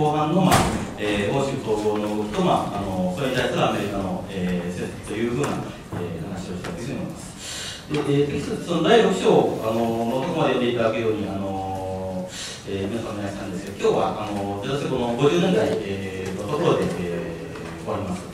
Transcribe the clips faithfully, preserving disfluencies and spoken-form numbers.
後半の、まあえー、欧州統合の動きと、まあ、あのそれに対するアメリカの、えー、説というふうな、えー、話をしたというふうに思います。で、えー、テキストそのだいろく章あののところまで読んでいただくように、あのえー、皆さんお願いしたんですけど、今日はあのゼロセコのごじゅうねんだい、えー、のところで、えー、終わります。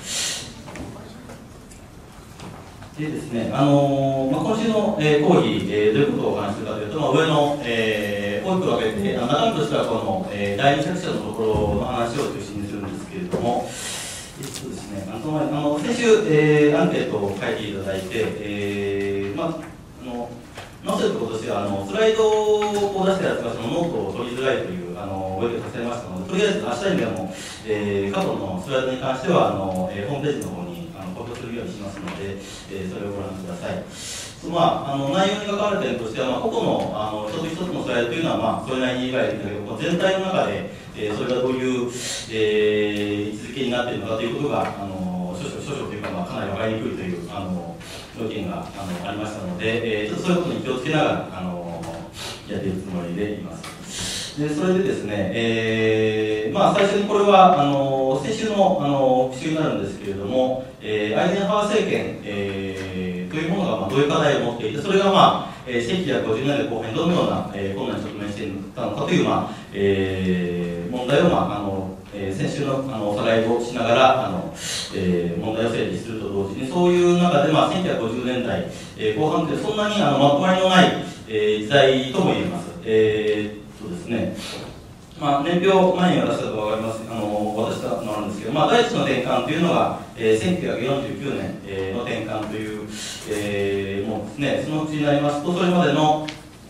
でですね、あのーまあ、今週の、えー、講義、えー、どういうことをお話しするかというと、まあ、上の、えー、大きく分けて、中身としてはこの、えー、だいに作者のところの話を中心にするんですけれども、えっとですね、あのそのあの先週、えー、アンケートを書いていただいて、えーまあ、あの載せるところとしてはあのスライドを出したやつがそのノートを取りづらいというあのご意見がされましたので、とりあえず明日にでも、えー、過去のスライドに関してはあの、えー、ホームページの方に公表するようにしますので、えー、それをご覧ください。まあ、あの内容に関わる点としては、まあ、個々のあの一つ一つのスライドというのは、まあ、それなりに理解できるけど、全体の中で、えー、それがどういう、えー、位置づけになっているのかということが、あの少々、少々というか、まあ、かなり分かりにくいというあの要件があのありましたので、えー、ちょっとそういうことに気をつけながらあのやっていくつもりでいます。でそれでですね、えーまあ、最初にこれはあの先週のあの復習になるんですけれども、えー、アイゼンハワー政権、えー、というものが、まあ、どういう課題を持っていて、それが、まあえー、せんきゅうひゃくごじゅうねんだいこう半にどのような、えー、困難に直面していたのかという、まあえー、問題を、まああのえー、先週のあのおさらいをしながらあの、えー、問題を整理すると同時に、そういう中で、まあ、せんきゅうひゃくごじゅうねんだい、えー、後半ってそんなにあのまとまりのない、えー、時代とも言えます。えーそうですね、まあ、年表前に渡したと分かります、あの渡したのなんですけど、まあ、第一の転換というのが、えー、せんきゅうひゃくよんじゅうきゅうねん、えー、の転換という、えー、もうですね、そのうちになりますと、それまでの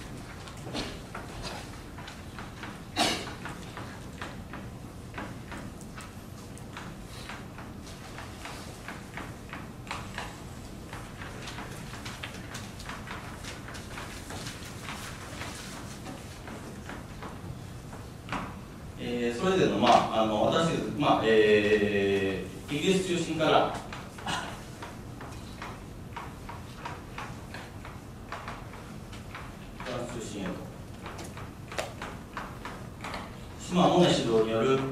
えー、それぞれの、まあ、あの私、まあえー、イギリス中心からフランス中心へと、島モネ指導による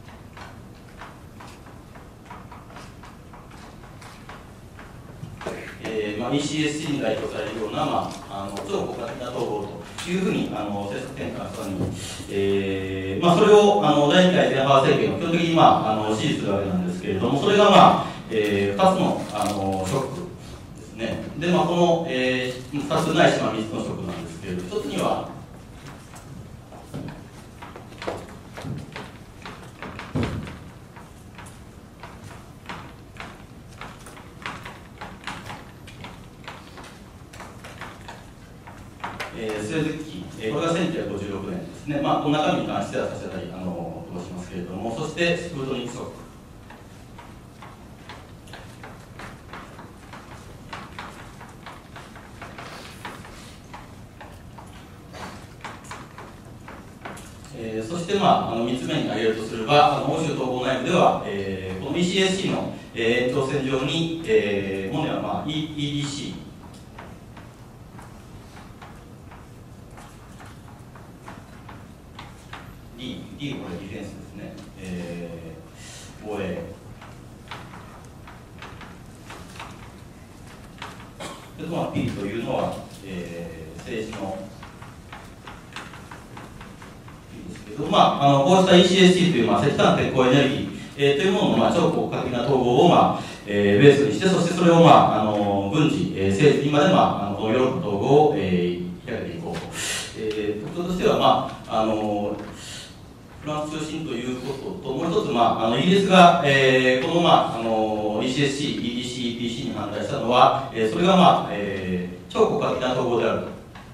えーまあ、イーシーエスシー に代表されるような、まあ、あの超国家的な統合というふうにあの政策転換したのに、えーまあ、それをあのだいにかいアイゼンハワー政権は基本的に、まあ、あの支持するわけなんですけれども、それが、まあえー、ふたつの、あのショックですね。で、まあ、この、えー、ふたつないしまみっつのショックなんですけれど、ひとつにはえー、政治期、えー、これがせんきゅうひゃくごじゅうろくねんですね、まあ、この中身に関しては差し当たりあの通しますけれども、そしてスプートニクショック、えー、そして、まあ、あのみっつめに挙げるとすれば、あの欧州統合内部では、えー、この イーシーエスシー の、えー、延長線上に、えー、モネは、まあ、イーディーシーD、これディフェンスですね、えー、防衛、でまあ、P というのは、えー、政治の P ですけど、まあ、あのこうした イーシーエスシー という、まあ、石炭鉄鋼エネルギー、えー、というものの、まあ、超国家的な統合を、まあえー、ベースにして、そしてそれを、まあ、あの軍事、えー、政治にまで、まあ、あのヨーロッパ統合を、えー、開けていこうと、えー、特徴としては、まああのフランス中心ということと、もう一つ、まあ、あのイギリスが、えー、この、まあ、あの イーシーエスシー、イーディーシー、イーティーシー に反対したのは、えー、それが、まあえー、超国家的な統合であると。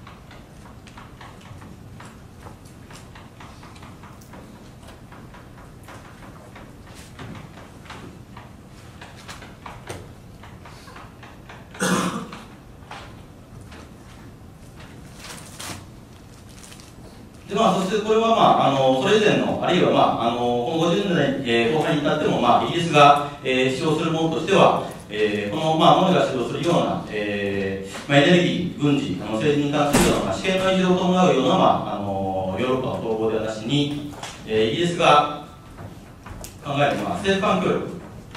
でまあ、そしてこれは、まあ、あのそれ以前の、あるいは、まあ、あのこのごじゅうねんだい、えー、後半に至っても、まあ、イギリスが、えー、主張するものとしては、えー、この、まあ、モネが主導するような、えーまあ、エネルギー、軍事、あの政治に関するような、まあ、主権の維持を伴うような、まあ、あのヨーロッパの統合ではなしに、えー、イギリスが考えるのは政府間協力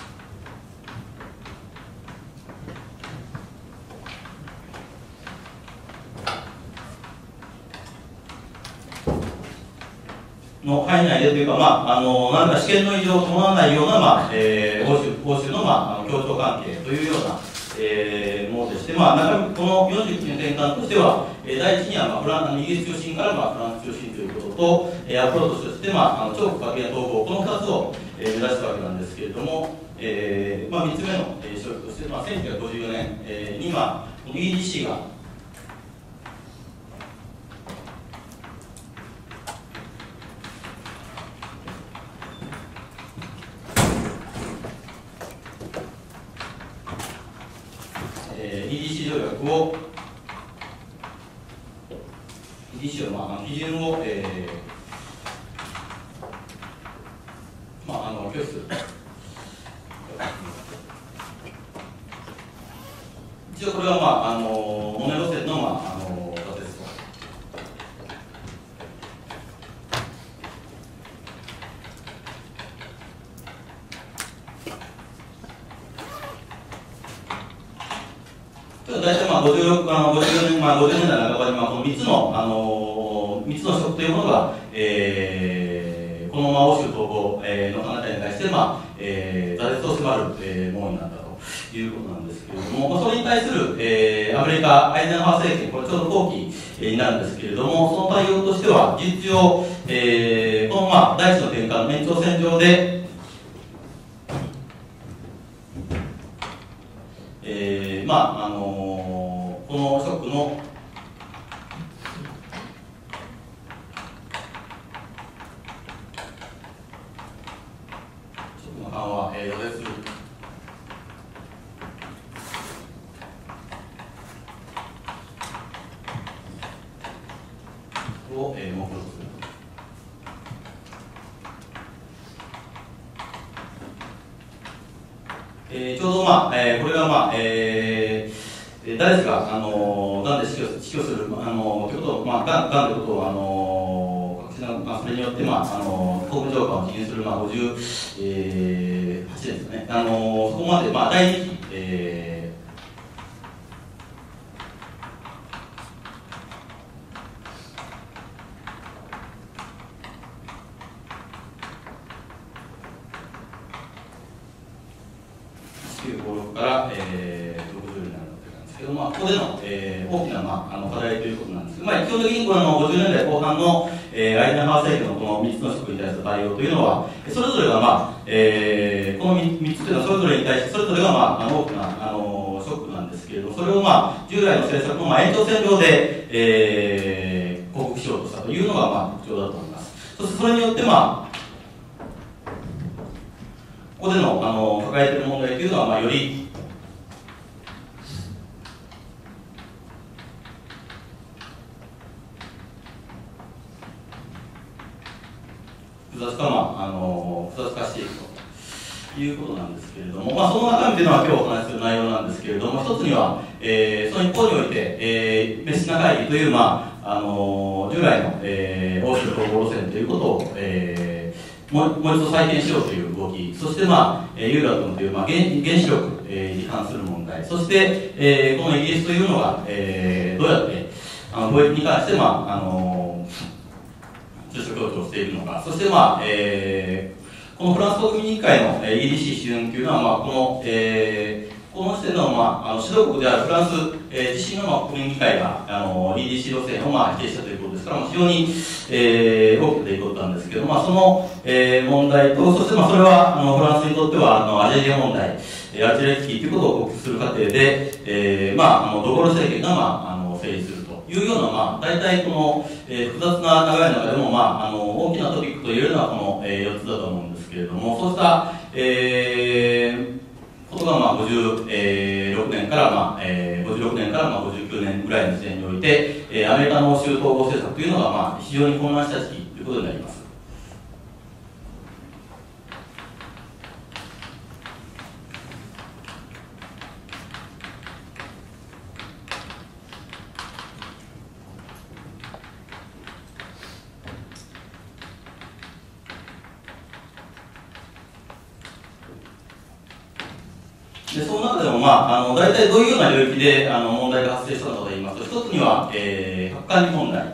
の範囲内でというか、まあ、あの何か試験の異常を伴わないような、まあえー、欧州欧州の、まあ、あの協調関係というような、えー、ものでして、まあ、中身このよんじゅうきゅうねん転換としては、えー、第一には、まあ、フランイギリス中心から、まあ、フランス中心ということと、えー、アプローチとして、まあ、あの超国家的な統合、このふたつを、えー、目指したわけなんですけれども、えーまあ、みっつめの、えー、障壁として、まあ、せんきゅうひゃくごじゅうよねん、えー、に、まあ、イーディーシー がイーディーシー 条約を、イーディーシー の、まあ、基準を、えーまあ、あの拒否する。一応これは、まあ、あのモネ路線の、まあ、あの仮説と。大体まあごじゅうろく、あのごじゅうよねん、まあ、ごじゅうねんだいなかばに、まあ、このみっつの、あのみっつの色というものが、えー、このまま欧州統合、えー、の考え方に対して、まあえー、挫折を迫る、えー、ものになったということなんですけれども、まあ、それに対する、えー、アメリカ、アイゼンハワー政権、これちょうど後期、えー、になるんですけれども、その対応としては、事実上、えー、この、まあ、第一の転換の延長線上で、えー、まああのー、このショックのショックの緩和、えー、予定するを、えー、目標とする。えー、ちょうど、まあえー、これが、まあえー、誰ですか、あのがんで死去死去する、あのということを、まあ、がんがんということを、あの確信まあ、それによって、まあ、あの公務長官を辞任する、まあ、ごじゅうはちねんですね、あのそこまで、まあ、だいにき、えーきゅうごろくから、えー、ろくじゅうになるわけなんですけど、まあ、ここでの、えー、大きな、まあ、あの課題ということなんですけど、まあ、基本的にこのごじゅうねんだいこう半の、えー、アイゼンハワー政権のこのみっつの職に対する対応というのは、それぞれが、まあえー、この 3, 3つというのはそれぞれに対して、それぞれが、まあ、あの大きなあのショックなんですけれども、それを、まあ、従来の政策の、まあ、延長線上で、えー、克服しようとしたというのが、まあ、特徴だと思います。そしてそれによって、まあここでの、あの抱えている問題というのは、まあ、より複雑化、まあ、あの複雑化していくということなんですけれども、まあ、その中身というのは今日お話しする内容なんですけれども、一つには、えー、その一方において、えー、メッシナ会議という、まあ、あの従来の、えー、欧州統合路線ということを、えーもう一度再建しようという動き、そして、まあ、ユーラトムという、まあ、原, 原子力、えー、に関する問題、そして、えー、このイギリスというのが、えー、どうやってあの貿易に関して、まああの中小協調しているのか、そして、まあえー、このフランス国民委員会の イーディーシー 基準というのは、まあ、この、えーこの時点の、まあ、あの指導国であるフランス、えー、自身の、まあ、国民議会があの イーディーシー 路線を、まあ、否定したということですから、非常に、えー、大きな出来事なんですけど、まあ、その、えー、問題と、そして、まあ、それはあのフランスにとってはあのアジア人問題、アジア危機ということを克服する過程で、えーまあ、あのドゴール政権が、まあ、あの成立するというような、まあ、大体この、えー、複雑な流れの中でも、まあ、あの大きなトピックと言えるのはこの、えー、よっつだと思うんですけれども、そうした、えーことがまあごじゅうろくねんから、まあえー、ごじゅうろくねんからまあごじゅうきゅうねんぐらいの時点において、えー、アメリカの欧州統合政策というのがまあ非常に混乱した時期ということになります。 でその中でも、まあ、あの大体どういうような領域であの問題が発生したのかといいますと、一つには、えー、核管理問題。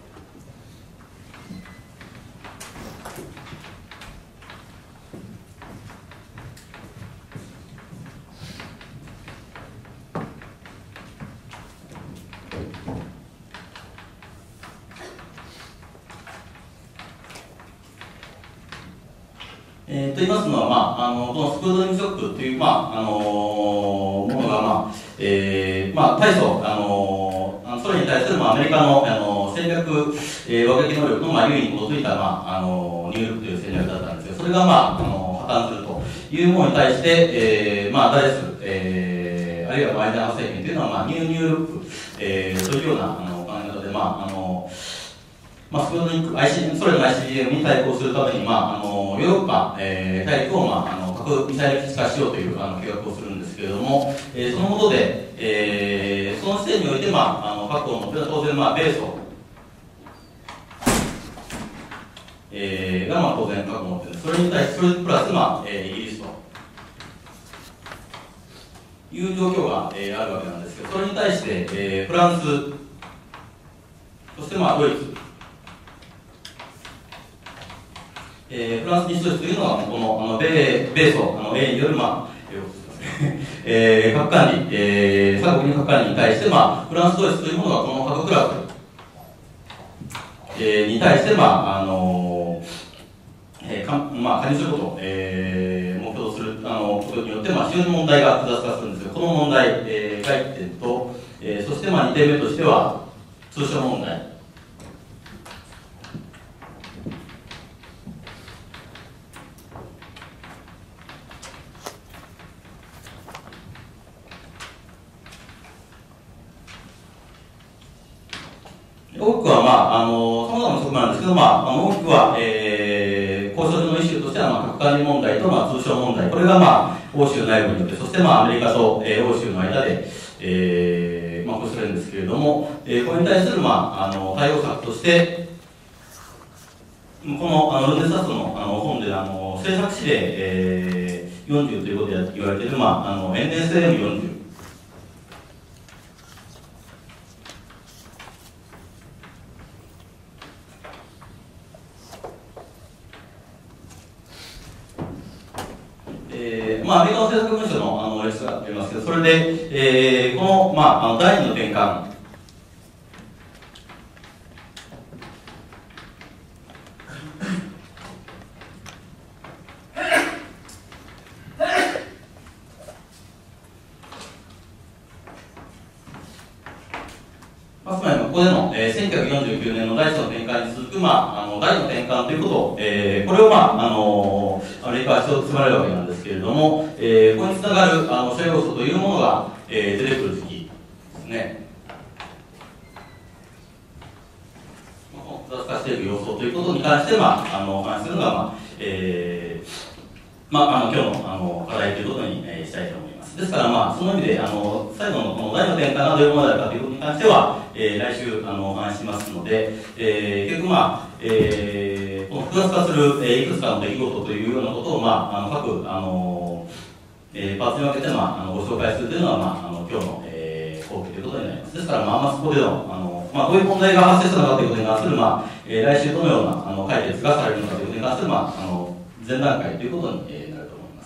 えー、と言いますのは、まあ、あのこのスクードリングショックという、まああのものが、まあえーまあ、大層、あのー、それに対する、まあ、アメリカの、あの戦略、えー、爆撃能力の、まあ、優位に基づいた、まああの入力という戦略だったんですが、それが、まあ、あの破綻するというものに対して、えーまあ、ダイス、えー、あるいはバイデン政権というのは、まあ、ニューニュールック、えー、というようなあの考え方で、まああのまあ、スクードリンク、アイシー、それの アイシービーエム に対抗するために、まあ、あのヨーロッパ、えー、大陸を、まあ、あの核ミサイル基地化しようというあの計画をするんですけれども、えー、その下で、えー、その時点において、まあ、あの核を持っている当然、まあ、米ソ、えー、が、まあ、当然核を持っている。それに対して、それプラス、まあえー、イギリスという状況が、えー、あるわけなんですけど、それに対して、えー、フランス、そして、まあ、ドイツ、えー、フランス西ドイツというのは、この、あの米、米ソ、あの、米による、まあ、えー、核管理、えー、三国の核管理に対して、まあ、フランス、ドイツというものが、この核クラブ、えー、に対して、まあ、あのー、えー、かまあ、加入することを、えー、目標とする、あの、ことによって、まあ、非常に問題が複雑化するんですが、この問題、えー、がいってんと、えー、そして、まあ、にてんめとしては、通商問題。多くは、まあ、あの、様々な側面なんですけど、まあ、あの多くは、えー、交渉上のイシューとしては、まあ、核管理問題と、まあ、通商問題。これが、まあ、欧州内部によって、そして、まあ、アメリカと、えー、欧州の間で、えー、まあ、こうされるんですけれども、えー、これに対する、まあ、あの、対応策として、この、あの、ルネサスの、あの、本で、あの、政策指令、えー、よんじゅうということで言われている、まあ、あの、エヌエスエムよんじゅう。えーまあ、アメリカの政策文書のあのレスがありますけど、それで、えー、この、まあ、あの第二の転換、まあ、つまりここでの、えー、せんきゅうひゃくよんじゅうきゅうねんの第一の転換に続く、まあ、あの第二の転換ということを、えー、これを、まああのー、アメリカは一つ迫られるわけなんですけれども、えー、ここにつながるあの諸要素というものが、えー、出てくる時期ですね。複雑化している要素ということに関して、まあ、あのお話しするのが、まあえーまあ、あの今日のあの課題ということに、えー、したいと思います。ですから、まあ、その意味であの最後のこの第二の転換がどういうものであるかということに関しては、えー、来週あのお話ししますので、えー、結局、まあえー、この複雑化する、えー、いくつかの出来事というようなことを、まあ、あの各あの、えー、パーツに分けて、まあ、あのご紹介するというのは、まあ、あの今日の、えー、講義ということになります。ですから、まあ、まあ、そこでのあのまあ、どういう問題が発生したのかということに関する、まあえー、来週どのようなあの解決がされるのかということに関する、まあ、あの前段階ということに、えー、なると思います。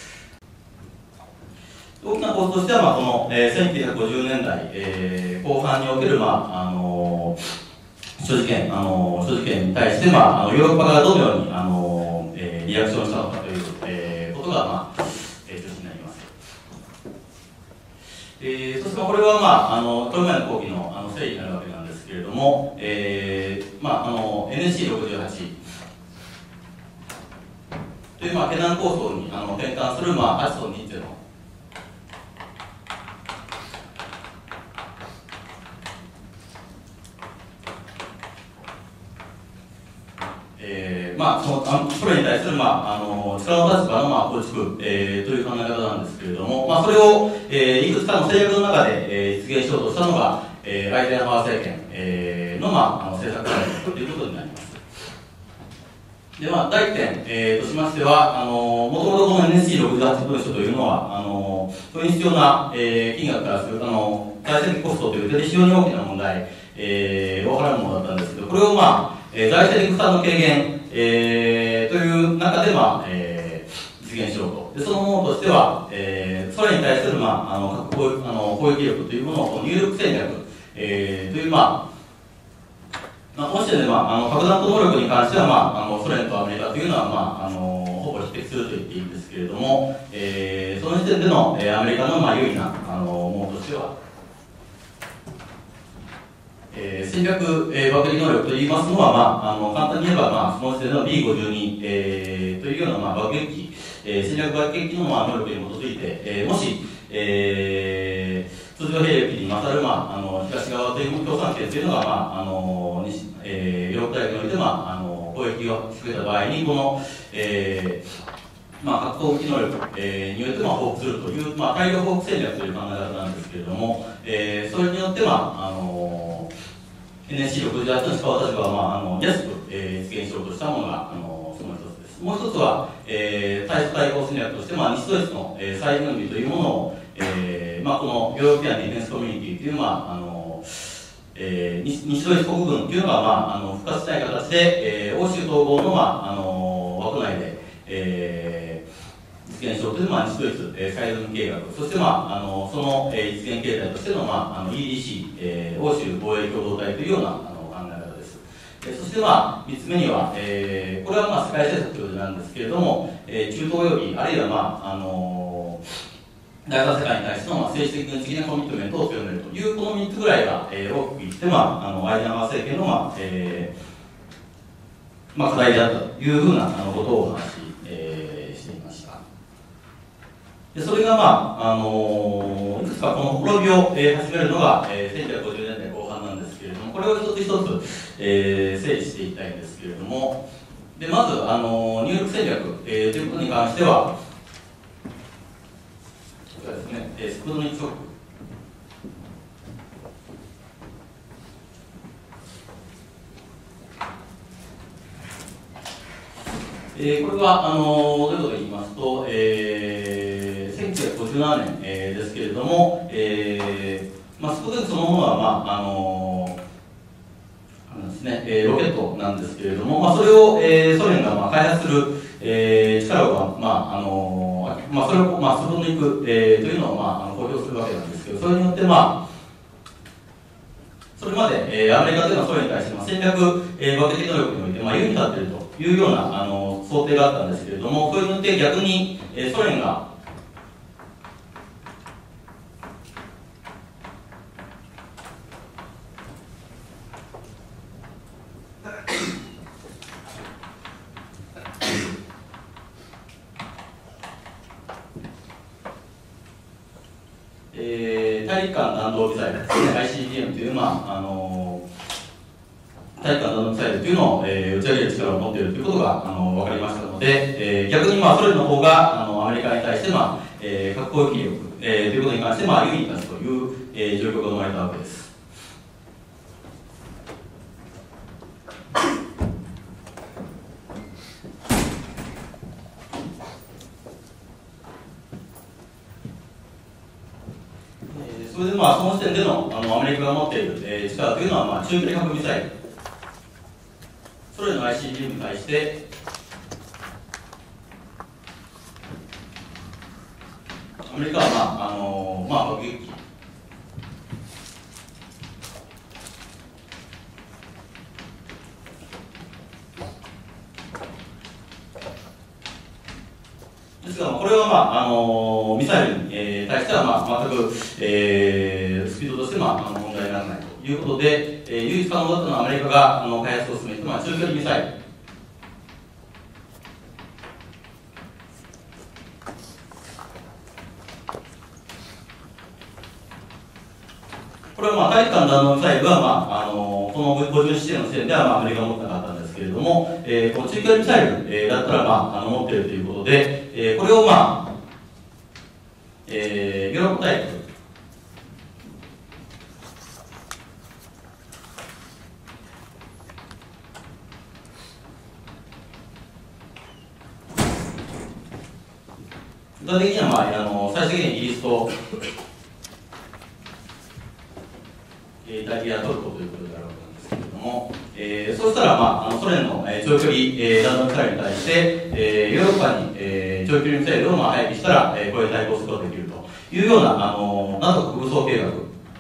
大きな構図としては、まあこのえー、せんきゅうひゃくごじゅうねんだい、えー、後半における、まああの所持権、あの所持権に対して、まあ、あのヨーロッパがどのように、あのえー、リアクションしたのかという、えー、ことが、まあえー、中心になります。えー、そしてこれは、まあ、あのこれまでの講義のあの整理になるわけなんですけれども、えーまあ、あの エヌエスシーろくじゅうはち という、まあ、ケナン構想にあの転換する、まあ、はちとにゼロ、えーまあ、そのあのそれに対する、まあ、あの力の立場の、まあ、構築、えー、という考え方なんですけれども、まあ、それを、えー、いくつかの制約の中で、えー、実現しようとしたのが、えー、アイゼンハワー政権、えー、の、まあ、あの政策ということになります。 で、まあ、第一点、えー、としましては、あのー、もともとこの エヌエスシーろくじゅうはち 文書というのは、あのー、それに必要な、えー、金額からする、あのー、財政的コストという点で非常に大きな問題、えー、を払うものだったんですけど、これをまあ、えー、財政的負担の軽減、えー、という中で、まあ、えー、実現しようと。で、そのものとしては、えー、それに対する、まあ、あの、核攻撃、あの、攻撃力というものを、入力戦略、えー、という、まあ、まあ、この時点で、まあ、あの核弾頭能力に関しては、まあ、あのソ連とアメリカというのは、まあ、あのほぼ匹敵すると言っていいんですけれども、えー、その時点での、えー、アメリカの、まあ、優位なあのものとしては、えー、戦略、えー、爆撃能力といいますのは、まあ、あの簡単に言えば、まあ、その時点での ビーごじゅうに、えー、というような、まあ、爆撃機、えー、戦略爆撃機の、まあ、能力に基づいて、えー、もし、えー通常兵力に勝る、まあ、あの東側という共産圏というのが、まああの西えー、ヨーロッパ大陸において、まあ、あの攻撃を仕掛けた場合に、この、えーまあ、核攻撃能力、えー、によって、まあ、報復するという、まあ、大量報復戦略という考え方なんですけれども、えー、それによって、まああの エヌエスシーろくじゅうはち の石川立場は、まあ、あの安く、えー、実現しようとしたものが、あのその一つです。もう一つは、えー、対処対抗戦略として、まあ、西ドイツの、えー、再軍備というものを、えーまあ、このヨーロピアンディフェンスコミュニティという、まああのえー、西ドイツ国軍というのが、まあ、あの復活したい形で、えー、欧州統合の、まあ、あの枠内で、えー、実現しようという、まあ、西ドイツ、えー、再軍計画、そして、まあ、あのその、えー、実現形態としての、まあ、あの イーディーシー、えー、欧州防衛共同体というようなあの考え方です。えー、そして、まあ、みっつめには、えー、これは、まあ、世界政策なんですけれども、えー、中東及び、あるいは、まああの第三世界に対しての、まあ、政治的軍事的なコミットメントを強めるというこのみっつぐらいが、えー、大きく言って、まあ、あのアイゼンハワー政権の、まあえーまあ、課題であったというふうなあのことをお話し、えー、していました。でそれが、まああのー、いくつかこの滅びを、えー、始めるのが、えー、せんきゅうひゃくごじゅうねんだいこう半なんですけれども、これを一つ一つ、えー、整理していきたいんですけれども、でまず、あのー、入力戦略、えー、ということに関しては、そうですね、えー、スプートニクショック、えー、これはあのー、どういうことで言いますと、えー、せんきゅうひゃくごじゅうななねん、えー、ですけれども、えーまあ、スプートニクそのものは、まああのーあのですねえー、ロケットなんですけれども、まあ、それを、えー、ソ連が、まあ、開発する、えー、力を、まああのーまあ、それを、まあ、スプートニク、えー、というのを、まあ、あの公表するわけなんですけど、それによって、まあ、それまで、えー、アメリカというのはソ連に対して、まあ、戦略、えー、爆撃能力において、まあ、優位に立っているというようなあの想定があったんですけれども、それによって逆に、えー、ソ連がえー、大陸間弾道ミサイルですね、アイシービーエム という、まああのー、大陸間弾道ミサイルというのを、えー、打ち上げる力を持っているということが、あのー、分かりましたので、えー、逆に、まあ、ソ連の方があのアメリカに対して、まあえー、核攻撃力、えー、ということに関して、まあ、優位に立つという、えー、状況が生まれたわけです。それで、まあ、その時点での、あのアメリカが持っている、えー、力というのは、まあ、中距離核ミサイル、ソ連の アイシービーエム に対して、アメリカは、まああのーまあ、爆撃機、ですが、これは、まああのー、ミサイルに、えー、対しては、まあ、全く、えー、スピードとして、まあ、あの問題にならないということで、えー、唯一可能だったのはアメリカがあの開発を進めて、まあ、中距離ミサイル、これは、まあ、大陸間弾道ミサイルは、まああのー、このごじゅうななねんの時点では、まあ、アメリカが持ってなかったんですけれども、えー、この中距離ミサイル、えー、だったら、まあ、あの持っているということで、えー、これを、まあえー、ヨーロッパ大陸、 具体的には、まあ、あの最終的にイギリスとイタリア、トルコということであるわけなんですけれども、えー、そうしたら、まあ、あのソ連の、えー、長距離、えー、弾道ミサイルに対して、えー、ヨーロッパに、えー、長距離ミサイルを、まあ、配備したら、えー、これに対抗することができるというような、あのなんとか武装計画。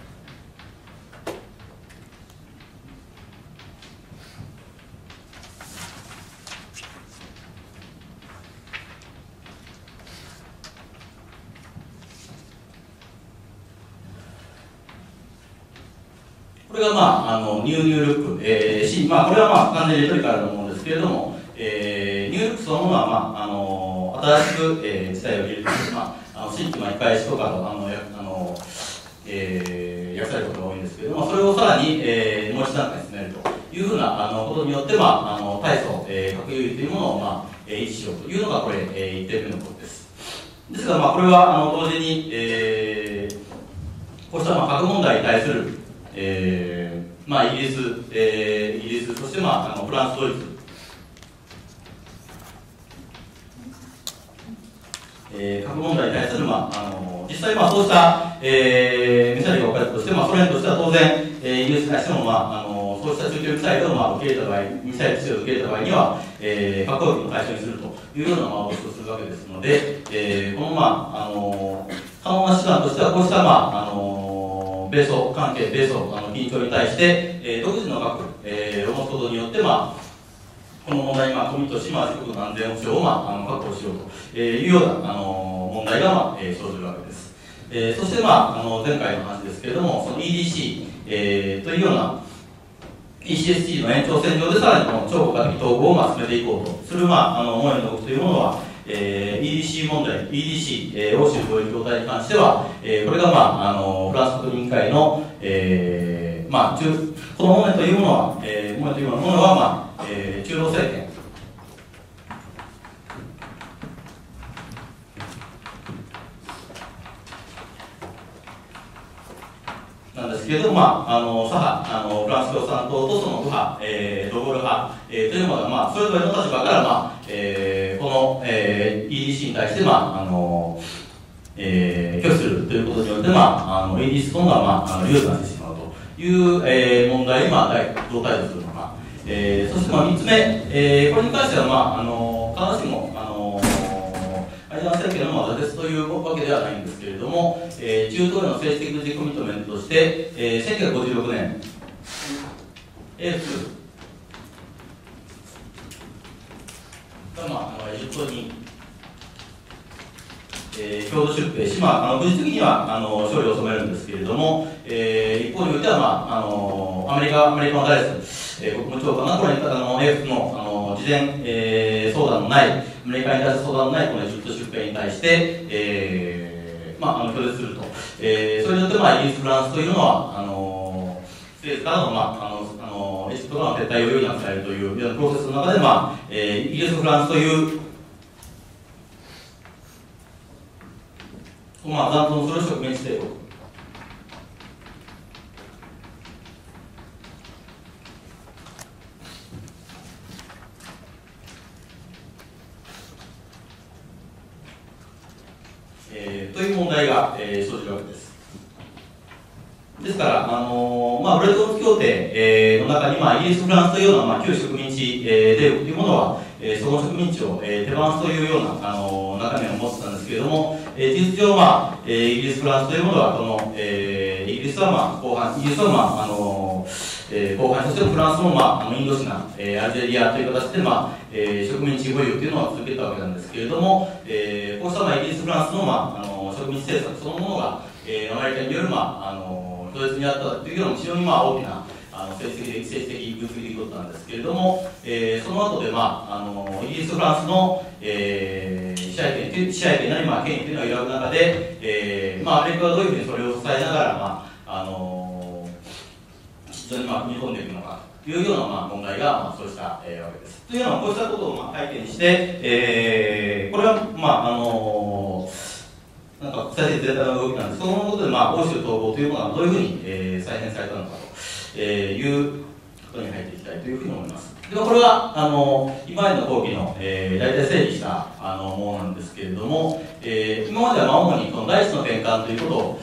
これが、まあ、あのニューニュールック、えーしまあ、これは、まあ、完全にレトリカルなものですけれども、えー、ニュールックそのものは、まあ、あの新しく、えー、事態を入れる、まあ、あの新規巻き返しとかとあのあの、えー、訳されることが多いんですけれども、それをさらに、えー、もう一段階進めるというふうなあのことによって、まあ、あの大素、えー、核優位というものを、まあえー、維持しようというのが、これ、えー、いってんめのことです。ですが、まあ、これはあの同時に、えー、こうした、まあ、核問題に対するえーまあ、イギリス、えー、イギリス、そして、まあ、あのフランス、ドイツ、えー、核問題に対する、まあ、あの実際、まあ、そうした、えー、ミサイルが置かれたとして、まあ、ソ連としては当然、えー、イギリスに対しても、まあ、あのそうした中距離ミサイルを、まあ、受け入れた場合、ミサイルとして受け入れた場合には、えー、核攻撃の対象にするというような、まあ、脅しをするわけですので、えー、この、まあ、あの可能な手段としては、こうした、まあ、あの米ソ関係、米ソあの緊張に対して、えー、独自の核、えー、を持つことによって、まあ、この問題に、まあ、コミットし、まあ、自国の安全保障を、まあ、あの確保しようというような、あの問題が、まあえー、生じるわけです。えー、そして、まあ、あの前回の話ですけれども、その イーディーシー、えー、というような イーシーエスジー の延長線上でさらにこの超国家的統合を、まあ、進めていこうとする、まあ、あの思いの動きというものは、えー、イーディーシー 問題、イーディーシー、えー、欧州貿易協定に関しては、えー、これが、まあ、あのフランス国民会の、えーまあ、中このモネというものは、えー、モネというものは、まあえー、中道政権なんですけれども、まあ、あの左派あのフランス共産党とその右派、えー、ドゴール派、えー、というものが、まあ、それぞれの立場から、まあえー、この、えー、イーディーシー に対して、まああのえー、拒否するということによって、まあ、あのイーディーシー というのが、まあ、あの有利になってしまうという、えー、問題に、まあ、どう対処するのか、えー、そして、まあ、みっつめ、えー、これに関しては、まあ、あの必ずしもあのアイダン政権の挫折というわけではないんですけれども、えー、中東への政治的自己コミットメントとして、えー、せんきゅうひゃくごじゅうろくねん、エーフが、まあ、エジプトに、えー、共同出兵し、まあ、あの軍事的にはあの勝利を収めるんですけれども、えー、一方においては、まあ、あのアメリカ、アメリカのダレス、えー、国務長官がこれにあの エーエフ の、あの事前、えー、相談のない、アメリカに対する相談のないこのエジプト出兵に対して、えーまあ、あの拒絶すると、えー、それによって、まあ、イギリス、フランスというのは、あのスエズからの、まあ、あのあのエジプトからの撤退を余儀なくされるというようなプロセスの中で、まあえー、イギリス、フランスというまあ、残存する植民地帝国、えー、という問題が、えー、生じるわけです。ですから、あのーまあ、ブレトンウッズ協定、えー、の中に、まあ、イギリス、フランスというような、まあ、旧植民地、えー、帝国というものは、えー、その植民地を、えー、手放すというような、あのー、中身を持ってたんですけれども、えー、事実上、まあえー、イギリス、フランスというものは、この、えー、イギリスは、まあ、後半、イギリスは、まああのーえー、後半、そしてフランスも、まあ、あのインドシナ、えー、アルジェリアという形で、まあえー、植民地保有というのを続けたわけなんですけれども、えー、こうした、まあ、イギリス、フランスの、まああのー、植民地政策そのものが、えー、アメリカによる、まああのー拒絶にあったというのも非常にまあ大きなあの政治的、政治的、軍事的ことなんですけれども、えー、その後で、まあ、あのイギリス、フランスの、えー、支配権、支配権なり、まあ、権威というのが揺らぐ中で、えーまあ、アメリカはどういうふうにそれを支えながら、まああの非常にまあ踏み込んでいくのかというような、まあ、問題が、まあ、そうした、えー、わけです。というのは、こうしたことを、まあ、背景にして、えー、これは、まああのなんか国際政治全体の動きなんです。そのことで、まあ、欧州統合というものがどういうふうに、えー、再編されたのかと、えー、いうことに入っていきたいというふうに思います。 でこれはあの今までの講義の、えー、大体整理したあのものなんですけれども、えー、今まではまあ主にこの大地の転換ということを、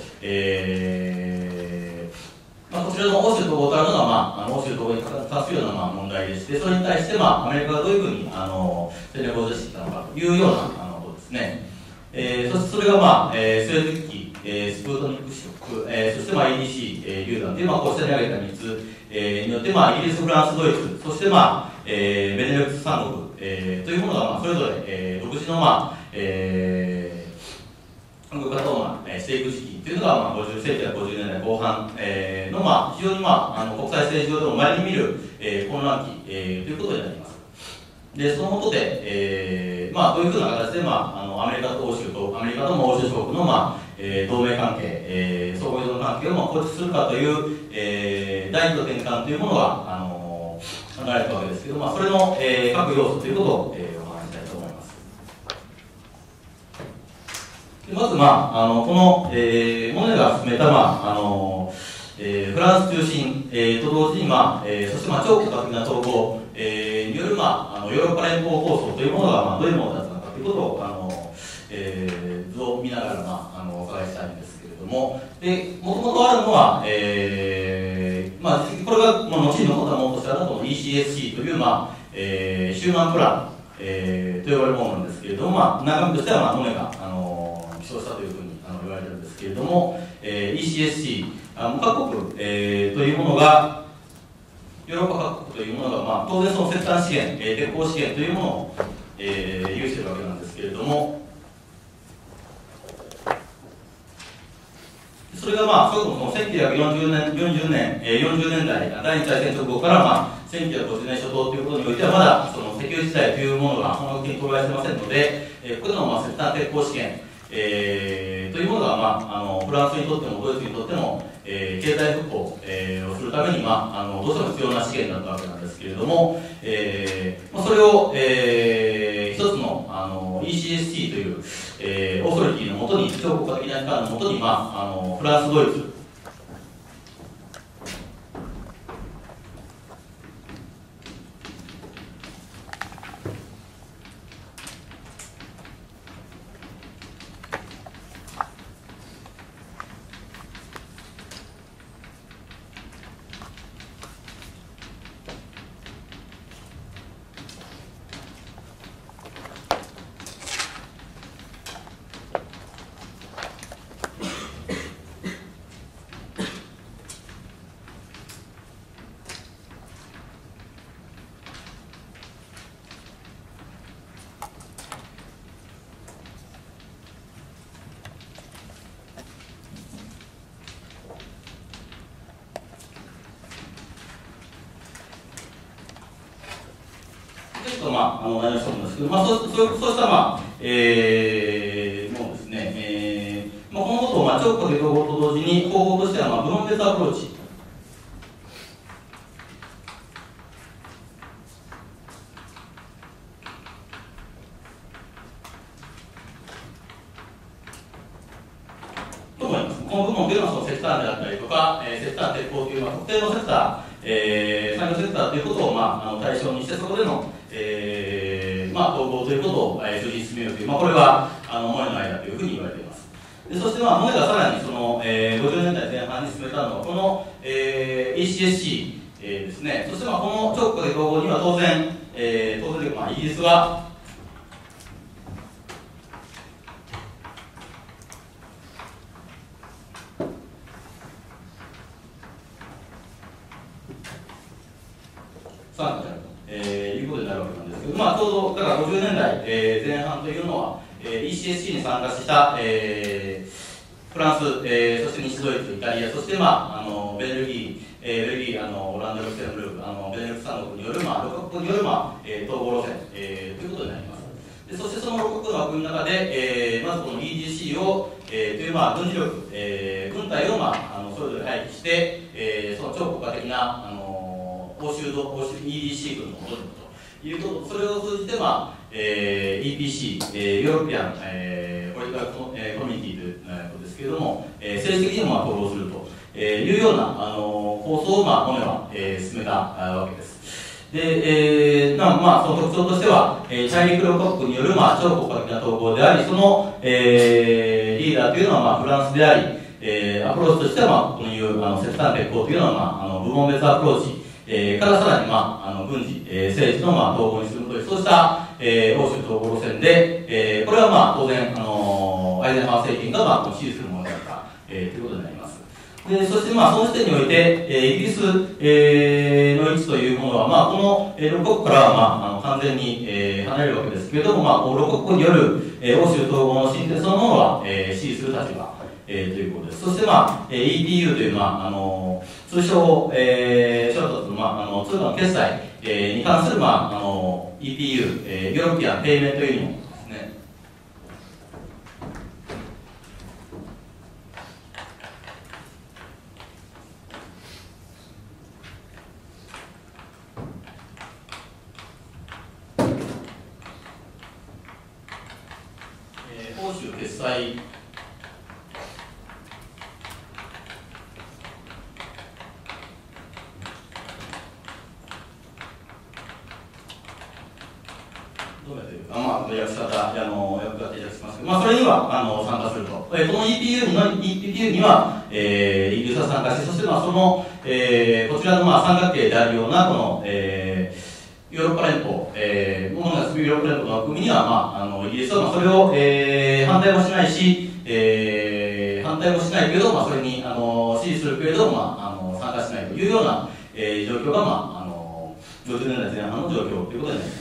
えーまあ、こちらの欧州統合とあるのが、まあ、あの欧州統合に関するような、まあ、問題でして、それに対して、まあ、アメリカがどういうふうにあの戦略を出してきたのかというようなあのことですね。えー、そしてそれが、まあえー、スウェーズ機器、えー、スプートニックショック、えー、そして、まあ、イーディーシー、えー、榴弾という、まあ、こう下に挙げたみっつ、えー、によって、まあ、イギリス、フランス、ドイツ、そして、まあえー、ベネルクス三国、えー、というものが、まあ、それぞれ、えー、独自の、まあえー、韓国型を、まあ、していく時期というのが、まあ、せんきゅうひゃくごじゅうねんだいこう半、えー、の、まあ、非常に、まあ、あの国際政治上でも稀に見る、えー、混乱期、えー、ということになります。でそのことで、えーまあ、どういうふうな形で、まあ、あのアメリカと欧州とアメリカとも欧州諸国の、まあえー、同盟関係、えー、相互依存関係を、まあ、構築するかという、えー、第二の転換というものが、あのー、考えられたわけですけど、まあ、それの、えー、各要素ということを、えー、お話ししたいと思います。でまず、まあ、あのこの、えー、モネが進めた、まああのーえー、フランス中心、えー、と同時に、まあえー、そして、まあ、超国家的な統合、えー、による、まあ、あのヨーロッパ連邦構想というものが、まあ、どういうものだったのかということをあの、えー、図を見ながら、まあ、あのお伺いしたいんですけれども、でもともとあるのは、えーまあ、これが、まあ、後に残ったものとしてはこの イーシーエスシー という、まあえー、ヒューマンプラン、えー、と呼ばれるものなんですけれども、まあ、中身としては、まあ、モネがあの起草したというふうにあの言われているんですけれども、えー、イーシーエスシーあの各国、えー、というものがヨーロッパ各国というものが、まあ、当然その石炭資源、えー、鉄鋼資源というものを、えー、有しているわけなんですけれども、それが、まあ、それこそせんきゅうひゃくよんじゅうねん、よんじゅうねん、えー、よんじゅうねんだい、第二次大戦直後から、まあ、せんきゅうひゃくごじゅうねん初頭ということにおいては、まだその石油時代というものが本格的に到来してませんので、えー、ここでの、まあ、石炭鉄鋼資源、えー、というものが、まあ、あのフランスにとってもドイツにとっても、えー、経済復興、えー、をするために、まあ、あのどうしても必要な資源だったわけなんですけれども、えーまあ、それを、えー、一つの、あの イーシーエスシー という、えー、オーソリティのもとに、超国家的な機関のもとに、まあ、あのフランス、ドイツ、まあ、あの内容したものですけど、まあ、そうそうそうした、まあえー、ものですね、えーまあ、このことを、まあ、超国家統合と同時に方法としては、まあ、部門別アプローチと思います。この部門というのはその石炭であったりとか、えー、石炭鉄鋼という、まあ、特定のセクター、えー、産業セクターということを、まあ、あの対象にして、そこでの、えーまあ、統合ということを、えー、推進進めようという、まあ、これはあのモネの間というふうに言われています。でそして、まあ、モネがさらにその、えー、ごじゅうねんだいぜん半に進めたのは、この、えー、イーシーエスシー、えー、ですね。そして、まあ、この超国家統合には当然、えー、当然というか、まあ、イギリスは、参加であると、えー、いうことになるわけなんですけど、まあ、ちょうどだからごじゅうねんだい、えー、前半というのは、えー、イーシーエスシー に参加した、えー、フランス、えー、そして西ドイツ、イタリア、そして、まあ、あのベルギー、えー、ベルギー、あのオランダ、ルクセンブルク、あのベネルクス三国による、まあ、ろっかこくによる、まあえー、統合路線、えー、ということになります。でそしてそのろっかこくの枠組みの中で、えー、まずこの イーディーシー を、えー、という、まあ、軍事力、えー、軍隊を、まあ、あのそれぞれ配備して、えー、その超国家的な、あの欧州の欧州 イーディーシー 軍のもとにということ、それを通じて、まあえー、イーピーシー、えー、ヨーロピアン、えー、ポリティカルコ、えー、コミュニティということですけれども、えー、政治的にもまあ統合するというような、あの構想を、まあ、モネは、えー、進めたわけです。 で、えー、まあ、まあ、その特徴としては、えー、大陸両国による、まあ、超国家的な統合であり、その、えー、リーダーというのは、まあ、フランスであり、えー、アプローチとしては、まあ、このいう、あの、石炭鉄鋼というのは、まあ、あの、部門別アプローチ、えー、からさらに、まあ、あの、軍事、えー、政治の、まあ、統合にするという、そうした、えー、欧州統合路線で、えー、これは、まあ、当然、あのー、アイゼンハワー政権が、まあ、支持するものだった、えー、ということになります。で、そして、まあ、その時点において、えー、イギリス、えー、の位置というものは、まあ、この、えー、ろっ国からは、まあ、あの、完全に、えー、離れるわけですけれども、まあ、このろっ国による、えー、欧州統合の進展そのものは、えー、支持する立場、えー、ということです。そして、まあ、えー、イーピーユー という、まあ、あのー、通称、えー、ショートと、まあ、あの、通貨の決済、えー、に関する、まあ、あのー、イーピーユー、えー、ヨーロピアンペイメントユニオンですね。えー、欧州決済あまあ、役者が、あの、役が定着しますけど、まあ、それには、あの、参加すると。えー、この イーピーユー の、イーピーユー には、えー、イギリスが参加して、そして、まあ、その、えー、こちらの、まあ、三角形であるような、この、えー、ヨーロッパ連邦、えー、ものがするヨーロッパ連邦の枠組みには、まあ、あの、イギリスは、まあ、それを、えー、反対もしないし、えー、反対もしないけど、まあ、それに、あの、支持するけれど、まあ、あの、参加しないというような、えー、状況が、まあ、あの、ろくじゅうねんだいぜん半の状況ということになります。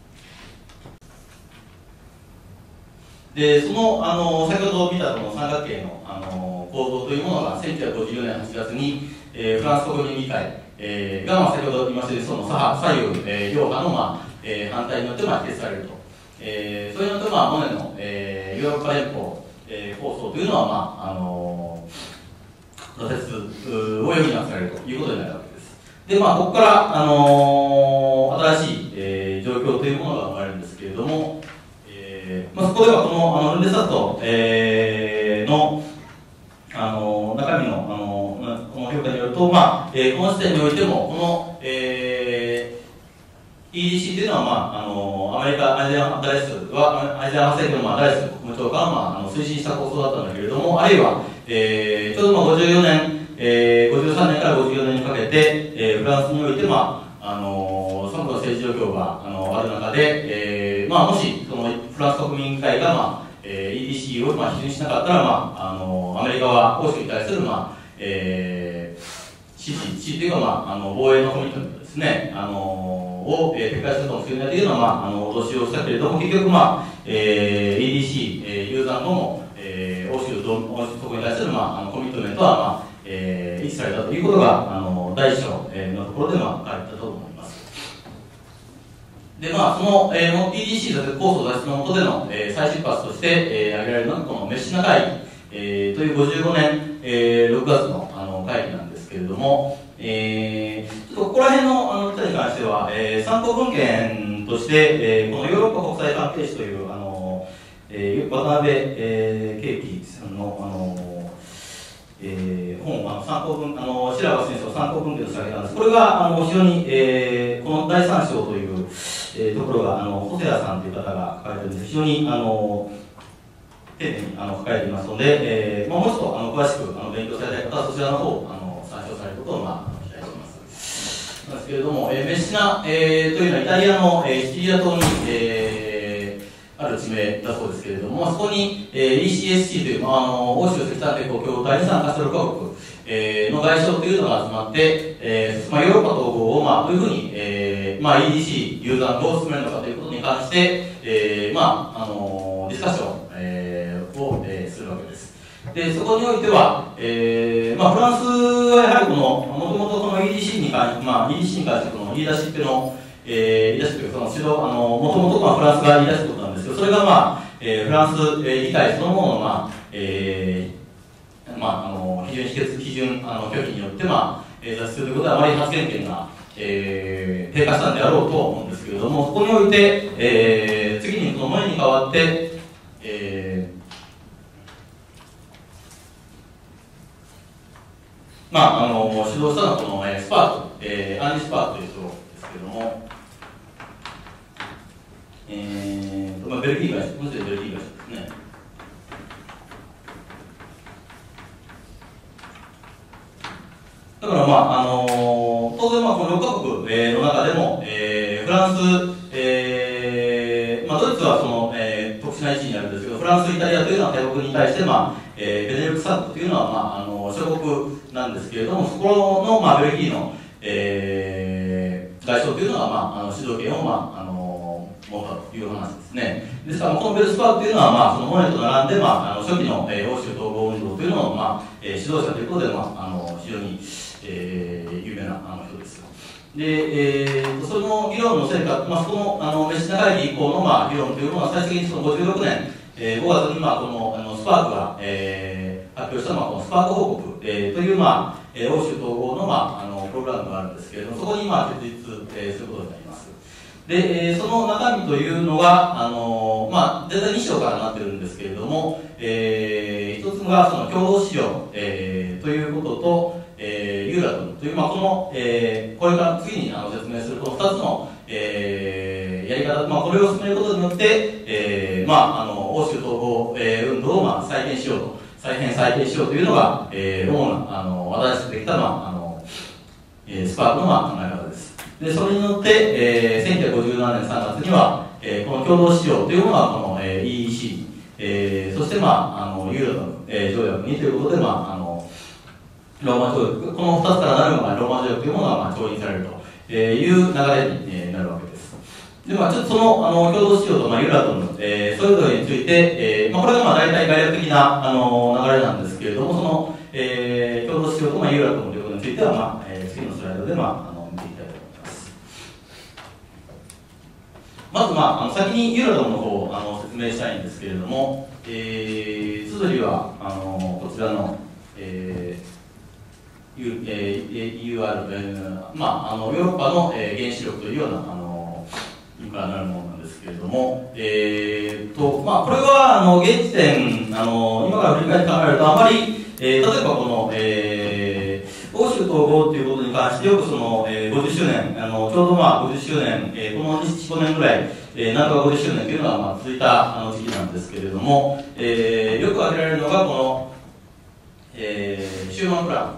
で、その、あの、先ほど見たこの三角形の、あの、構造というものが、せんきゅうひゃくごじゅうよねんはちがつに、えー、フランス国民議会、えー、が、まあ、先ほど言いましたように、その左右、えー、両派の、まあ、えー、反対によって、まあ、否決されると。えー、それによって、まあ、モネの、えー、ヨーロッパ連邦、えー、構想というのは、まあ、あのー、挫折を余儀なくされるということになるわけです。で、まあ、ここから、あのー、新しい、えー、状況というものが生まれるんですけれども、まあ、そこではこの、あのルンデサット、えー、の、あの中身の、あのこの評価によると、まあえー、この時点においても、この、えー、イーディーシー というのは、まあ、あのアメリカ、アイゼンハワーダレスは、アイゼンハワー政権の、まあ、ダレス国務長官が、まあ、あの推進した構想だったんだけれども、あるいは、えー、ちょうどまあごじゅうよねん、えー、ごじゅうさんねんからごじゅうよねんにかけて、えー、フランスにおいて、まあ、あのその政治状況があのある中で、えーまあ、もしそのフランス国民議会が、まあえー、イーディーシー を、まあ、批准しなかったら、まあ、あのアメリカは欧州に対する、まあえー、支持、支持というか、まあ、あの防衛のコミットメントですね、あのを、えー、撤回するかもしれないというのは、まあ、あの脅しをしたけれども、結局、まあえー、イーディーシー、えー、ユーザーのも、えー、欧州と欧州そこに対する、まあ、あのコミットメントは、まあえー、一致されたということが、あの第一章のところで、まあ、書いてたと思います。で、まあ、その、えー、イーディーシー 挫折構想脱出の下での、えー、再出発として、えー、挙げられるのが、このメッシナ会議、えー、というごじゅうごねん、えー、ろくがつの、あの会議なんですけれども、えー、ちょっとここら辺の、あの、点に関しては、えー、参考文献として、えー、このヨーロッパ国際関係史という、あの、えー、渡辺、えー、慶喜さんの、あの、えー、本、あの参考文、あの、白川先生の参考文献として挙げたんです。これが、あの、非常に、えー、このだいさん章という、えー、ところが、あの、細谷さんという方が書かれているんです。非常に、あの、丁寧に、あの、書かれていますので、えー、まあ、もうちょっと、あの、詳しく、あの、勉強されたい方は、そちらの方、あの、参照されることを、まあ、期待しています。なんですけれども、えー、メッシナ、えー、というのは、イタリアの、えー、シチリア島に、えー、ある地名だそうですけれども、まあ、そこに、えー、イーシーエスシー という、まあ、あの欧州石炭鉄鋼協会に参加する各国、えー、の外相というのが集まって、えーまあ、ヨーロッパ統合を、まあ、どういうふうに、えーまあ、イーディーシー ユーザーどう進めるのかということに関して、えーまああのディスカッション、えー、を、えー、するわけです。で、そこにおいては、えーまあ、フランスはやはりこの、もともとこの イーディーシー に関して、まあ、イーディーシー に関してこのリーダーシップのえー、リーダーシップその指導、あの、もともとフランスがリーダーシップなんですけど、それがまあ、えー、フランス、えー、議会そのものの、まあ、えー、まあ、あの、基準否決、基準、あの、拒否によって、まあ、えー、脱出するということは、あまり発言権が、えー、低下したんであろうと思うんですけれども、そこにおいて、えー、次にその前に代わって、えー、まあ、あの、指導したのは、この、えー、スパーク、えー、アンリ・スパークという人ですけども、えーとまあ、ベルギー会社、もちろんベルギー会社ですね。だからまあ、あのー、当然まあこのろっかこく、えー、の中でも、えー、フランス、えーまあ、ドイツはその、えー、特殊な位置にあるんですけど、フランス、イタリアというのは大国に対して、まあえー、ベネルクスさんというのは、まあ、あの諸国なんですけれども、そこの、まあ、ベルギーの、えー、外相というのは、まあ、あの主導権を、まああの持ったという話ですね。ですから、このベルスパークというのは、まあ、そのモネと並んで、まあ、あの初期の、えー、欧州統合運動というのを、まあえー、指導者ということで、まあ、あの非常にえー、有名なあの人です。で、えー、その議論の成果、まあ、そのあのメッシナ会議以降の、まあ、議論というのは、最終的にそのごじゅうろくねん、えー、ごがつに、まあ、このあのスパークが、えー、発表した、まあ、このスパーク報告、えー、という、まあえー、欧州統合の、まあ、あのプログラムがあるんですけれども、そこに、まあ、設立、えー、することになります。で、えー、その中身というのが、あのまあ、全体に章からなっているんですけれども、えー、一つがその共同使用、えー、ということと、えー、ユーラトムという、まあ、この、えー、これから次にあの説明するこのふたつの、えー、やり方、まあ、これを進めることによって、えーまあ、あの欧州統合、えー、運動を、まあ、再建しようと、再編再建しようというのが、えー、主なあの新しくできた、まああのえー、スパークの、まあ、考え方です。で、それによって、えー、せんきゅうひゃくごじゅうななねんさんがつには、えー、この共同使用というのがこの、えー、イーイーシー、えー、そして、まあ、あのユーラトム、えー、条約にということで、まあ、あのローマ条約、このふたつからなるのがローマ条約というものが、まあ、調印されるという流れに、えー、なるわけです。で、まあ、ちょっとその、あの共同使用と、まあ、ユーラトム、えー、それぞれについて、えーまあ、これがまあ大体概略的な、あの流れなんですけれども、その、えー、共同使用と、まあ、ユーラトムということについては、まあえー、次のスライドで、まあ、あの見ていきたいと思います。まず、まあ、あの先にユーラトムの方をあの説明したいんですけれども、えー、綴りはあのこちらの、えー ユーアール、えーまあ、あのヨーロッパの、えー、原子力というようなあの意味からなるものなんですけれども、えーとまあ、これはあの現時点あの今から振り返って考えるとあまり、えー、例えばこの、えー、欧州統合ということに関してよくその、えー、ごじゅっしゅうねんあのちょうど、まあ、ごじゅっしゅうねん、えー、このなな、ごねんぐらい、えー、なんとかごじゅっしゅうねんというのが、まあ、続いたあの時期なんですけれども、えー、よく挙げられるのがこの、えー、シューマンプラン。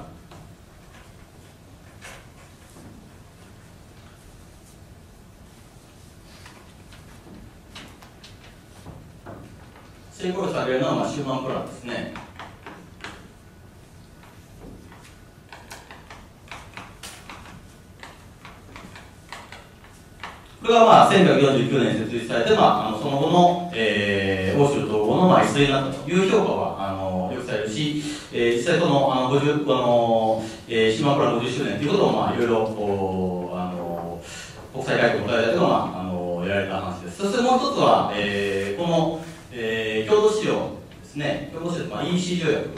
成功されるのは、まあ、シューマンプランですね。これが、まあ、せんきゅうひゃくよんじゅうきゅうねんに設立されて、まあ、あのその後の、えー、欧州統合の、まあ、一斉になったという評価はあのよくされるし、えー、実際そのあのごじゅうあの、えー、シューマンプランごじゅっしゅうねんということを、まあ、いろいろあの国際外交の大会では、まあ、あのやられた話です。そしてもう一つは、えー、この、えー、共同使用ですね。共同使用、まあ、イーシー 条約。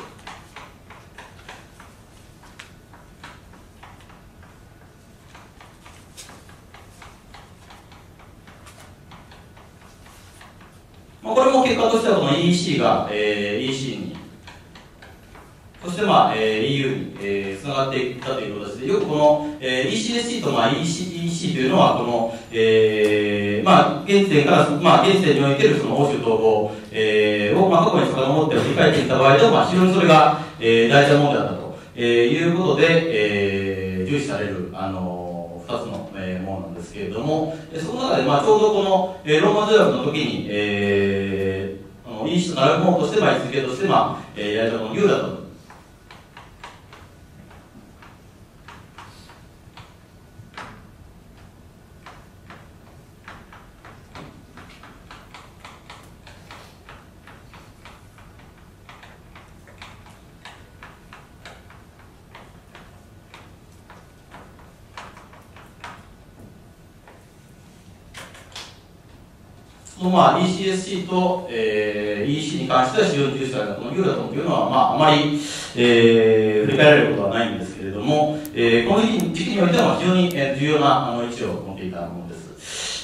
まあ、これも結果としてはこの イーシー が、えー、イーシー に、そして、まあえー、イーユー に、えー、つながっていったという形で、よくこの、えー、イーシーエスシー と、まあ、イーシー、イーシー というのは、この、えー、まあ、現時点から、まあ、現時点においてるその欧州統合、えー、を、まあ、過去に遡って振り返っていった場合でも、まあ、非常にそれが、えー、大事なものであったと、えー、いうことで、えー、重視される、あのー、二つの、えー、ものなんですけれども、その中で、まあ、ちょうどこの、えー、ローマ条約の時に、えー、あの、イーシーと並ぶものとして、まあ、位置づけとして、まあ、えー、やられたこのユーラと、そのまあ イーシーエスシー と、えー、イーシー に関しては非常に重視されたこのユーラトムというのは、まあ、あまり、えー、振り返られることはないんですけれども、えー、この時期においては非常に重要なあの位置を持っていたものです。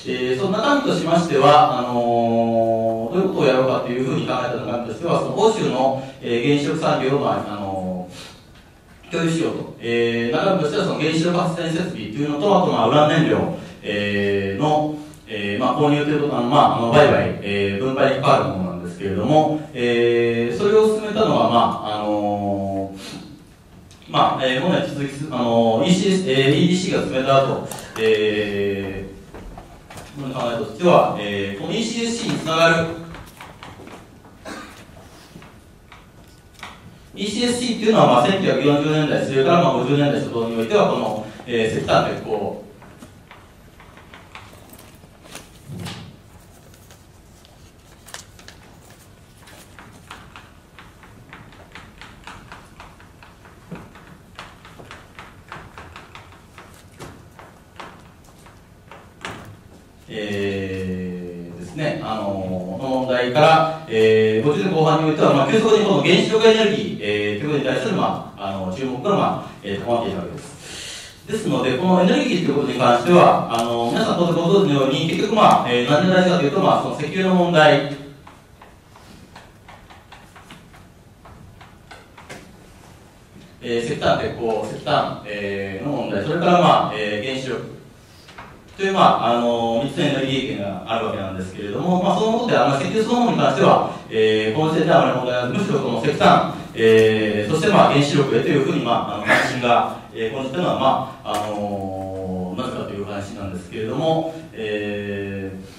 えー、その中身としましては、あのー、どういうことをやろうかというふうに考えた中身としては、その欧州の、えー、原子力産業を、まああのー共有しようと、えー、中身としてはその原子力発電設備というのと、あとまあウラン燃料、えー、の、えーまあ、購入ということは、まあ、あの売買、えー、分配に関わるものなんですけれども、えー、それを進めたのは、まああのーまあえー、問題に続き、あのー イーシーエス、えー、イーディーシー が進めた後、えー、ものの考えとしては、えー、この イーシーエスシー につながる イーシーエスシー っていうのは、まあ、せんきゅうひゃくよんじゅうねんだい、それからまあごじゅうねんだい初頭においては、この、えー、石炭鉄鋼、えー、ですね、あのー、の問題から、えー、ごじゅうねんこう半においては、まあ、急速にこの原子力エネルギー、えー、ということに対する、まあ、あの注目が、まあえー、高まっていたわけです。ですので、このエネルギーということに関しては、あのー、皆さん当然ご存知のように、結局、まあえー、何で大事かというと、まあ、その石油の問題、えー、石炭鉄鋼、石炭、えー、の問題、それから、まあえー、原子力という、まあ、あのみっつのエネルギー源があるわけなんですけれども、まあ、そのことで、あの石油そのものに関しては、えー、この時点ではあまり問題はむしろこの石炭、えー、そして、まあ、原子力へというふうに、まあ、あの関心が、えー、この時点では、まああのー、なぜかという話なんですけれども、えー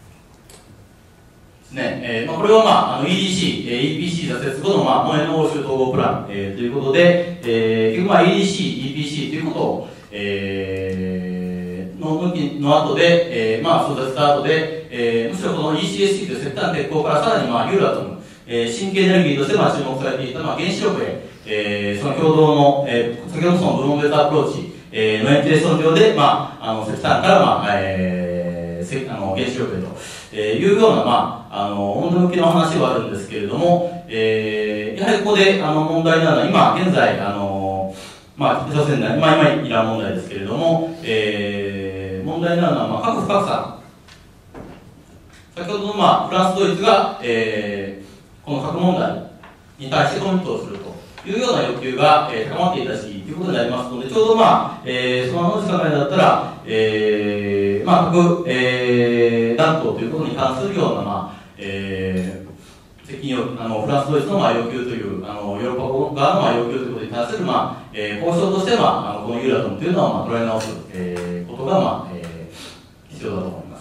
ですねえーまあ、これは、まあ、あの イーディーシー、えー、イーピーシー 挫折後の、まあ、燃えの欧州統合プラン、えー、ということで、えー、結局、まあ、イーディーシー、イーピーシー ということを、えーのの後で、えー、まあ、そうした後で、えー、むしろこの イーシーエスシー という石炭鉄鋼からさらに、まあ、ユーラトム、えー、新規エネルギーとして、まあ、注目されていた、まあ、原子力へ、えー、その共同の、えー、先ほどのそのブロンベータアプローチ、えー、のエンテレーション上で、まあ、あの石炭から、まあえー、あの原子力へと、えー、いうような、まあ、あの温度向きの話はあるんですけれども、えー、やはりここであの問題なのは、今現在、あのまあ、北朝鮮内、まあ、今イラン問題ですけれども、えー、問題なのは、まあ、核不拡散。先ほどの、まあ、フランス、ドイツが、えー、この核問題に対してコミットをするというような欲求が、えー、高まっていた時期ということになりますので、ちょうど、まあえー、その後の時間だったら、えーまあ、核、えー、弾頭ということに関するような、まあえー責任をあのフランス、ドイツのまあ要求という、あのヨーロッパ側のまあ要求ということに対する、まあえー、交渉としては、あのこのユーラトムというのは、まあ、捉え直す、えー、ことが、まあえー、必要だと思います。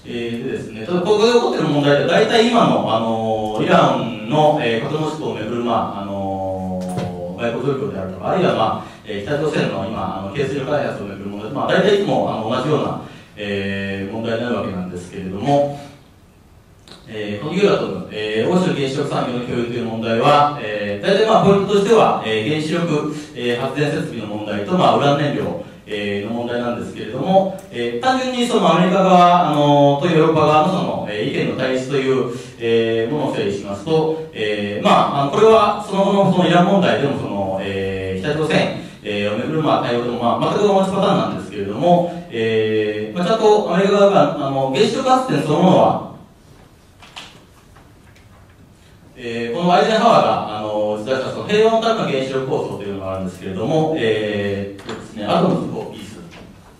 えー、でですね、ただここで起こっている問題で、大体今の、あのイランの、えー、核の施行をめぐる、まああの外交状況であるとか、あるいは、まあえー、北朝鮮の今、あの軽水力開発をめぐる問題、まあ、大体いつもあの同じような、えー、問題になるわけなんですけれども、えー、このユーラトム、えー、欧州原子力産業の共有という問題は、えー、大体まあポイントとしては、えー、原子力、えー、発電設備の問題と、まあ、ウラン燃料、えー、の問題なんですけれども、えー、単純にそのアメリカ側あのとヨーロッパ側のその、えー、意見の対立という、えー、ものを整理しますと、えー、まあ、あのこれはその後のそのイラン問題でもその、えー、北朝鮮、えー、をめぐるまあ対応でも、まあ、全く同じパターンなんですけれども、えーまあ、ちゃんとアメリカ側があの原子力発電そのものはえー、このアイゼンハワーがあの打ち出したその平和のための原子力構想というのがあるんですけれども、えー、っとですね、アトムズ・フォー・ピース。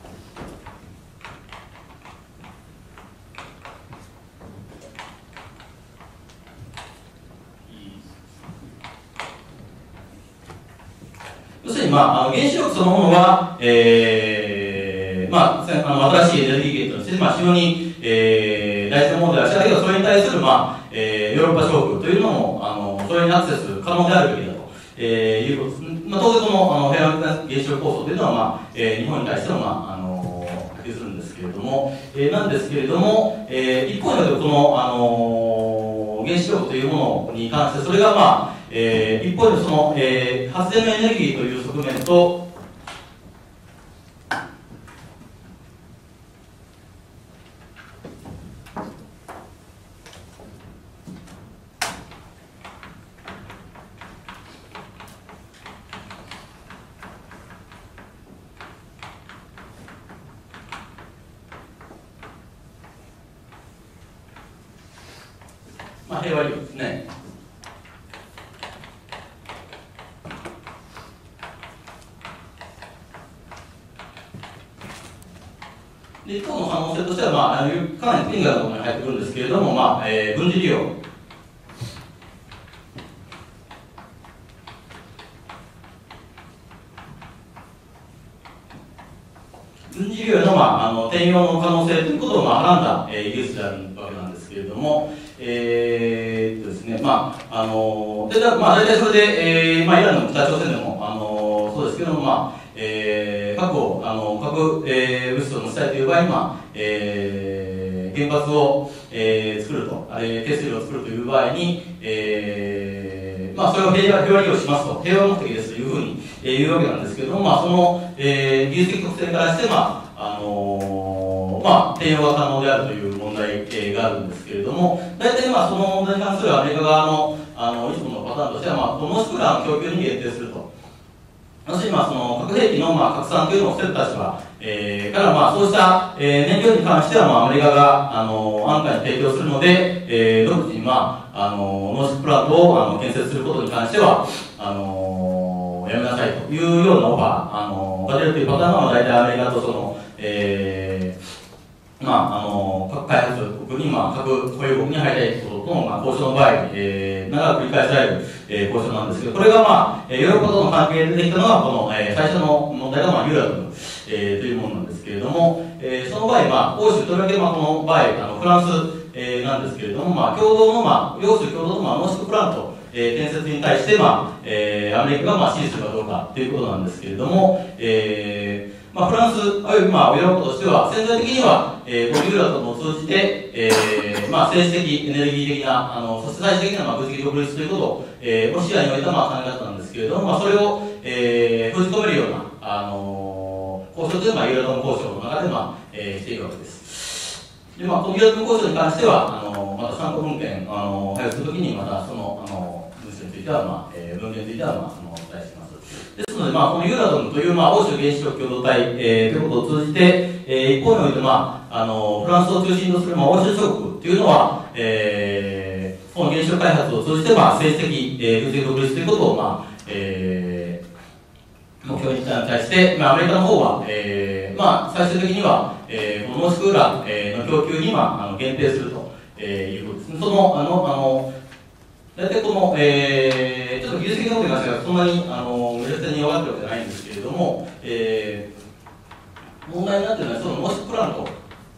要するに、まあ、あの原子力そのものは、えーまあ、あの新しいエネルギー源として、まあ、非常に、えー、大事なものであるし、あるいはそれに対する、まあえー、ヨーロッパ諸国というのもあのそれにアクセス可能であるべきだと、えー、いうことです。まあ、当然このあの平和原子力構想というのは、まあえー、日本に対しての、まあ、あの波及するんですけれども、えー、なんですけれども、えー、一方でこの、あの原子力というものに関してそれが、まあえー、一方でその、えー、発電のエネルギーという側面とまあ、平和利用ですね。 で一方の可能性としては、まあ、かなりテクニカルなものに入ってくるんですけれども、まあえー、軍事利用。軍事利用の、まあ、あの転用の可能性ということを、まあ、はらんだ、えー、技術であるわけなんですけれども、えーっとですね、まあ、あので、まあ、大体それで、えーまあ、イランの北朝鮮でも、あのそうですけども、まあ、えー、核を、あの核、えー、物質を乗せたいという場合に、まあ、えー、原発を、えー、作ると、あれ、軽水炉を作るという場合に、えー、まあ、それを平和、平和利用しますと、平和目的ですというふうに、えー、言うわけなんですけれども、まあ、その、えー、技術的特性からして、まあ、あのー、まあ、転用が可能であるという問題、えー、があるんですけれども、大体、まあ、その問題に関するアメリカ側の、あの、いつものパターンとしては、まあ、このスプラン供給に限定すると。要するに、まあ、その核兵器の、まあ、拡散というのを防ぐ立場、えー、から、まあ、そうした、えー、燃料に関しては、まあ、アメリカが、あの、安価に提供するので、えー、独自に、まあ、あの、ノースプラントを、あの、建設することに関しては、あの、やめなさいというようなオファー、あの、が出るというパターンは、まあ、大体アメリカとその、えー、まあ、あの、核開発国に、まあ、核保有国に入りたいということとの、まあ、交渉の場合、えー、長く繰り返される、えー、交渉なんですけど、これが、まあ、えー、ヨーロッパとの関係で出てきたのが、この、えー、最初の問題が、まあ、ユーラトム、えー、というものなんですけれども、えー、その場合、まあ、欧州、とりわけ、まあ、この場合、あの、フランス、えー、なんですけれども、まあ、共同の、まあ、欧州共同の、まあ、濃縮プラント、えー、建設に対して、まあ、えー、アメリカが、まあ、支持するかどうかということなんですけれども、えー、まあ、フランス、あるいは、まあ、ヨーロッパとしては、潜在的には、えー、このユーラトムを通じて、えー、まあ、政治的、エネルギー的な、あの、そして最終的な、まあ、物理的独立ということを、えー、ロシアにおいては、まあ、考え方なんですけれども、まあ、それを、えー、封じ込めるような、あのー、交渉というのは、ユーラトム交渉の中で、まあ、えー、しているわけです。で、まあ、このユーラトム交渉に関しては、あのー、また参考文献、あのー、配布するときに、また、その、あのー、文書については、まあ、えー、文献については、まあ、あの、お伝えします。ですので、まあ、このユーラトムという、まあ、欧州原子力共同体、えー、ということを通じて、えー、一方において、まあ、あの、フランスを中心とする、まあ、欧州諸国というのは、えー、この原子力開発を通じて、まあ、政治的、えー、物理的独立ということを、まあ、えー、目標に対して、まあ、アメリカの方は、えー、まあ、最終的には、えー、この濃縮ウラン、えー、の供給に、まあ、あの限定すると、えー、いうことですね。その、あの、あの、大体この、えー、ちょっと技術的なことに関してはそんなに、あの、冷静に分かってるわけじゃないんですけれども、えー、問題になっているのは、その濃縮プラント。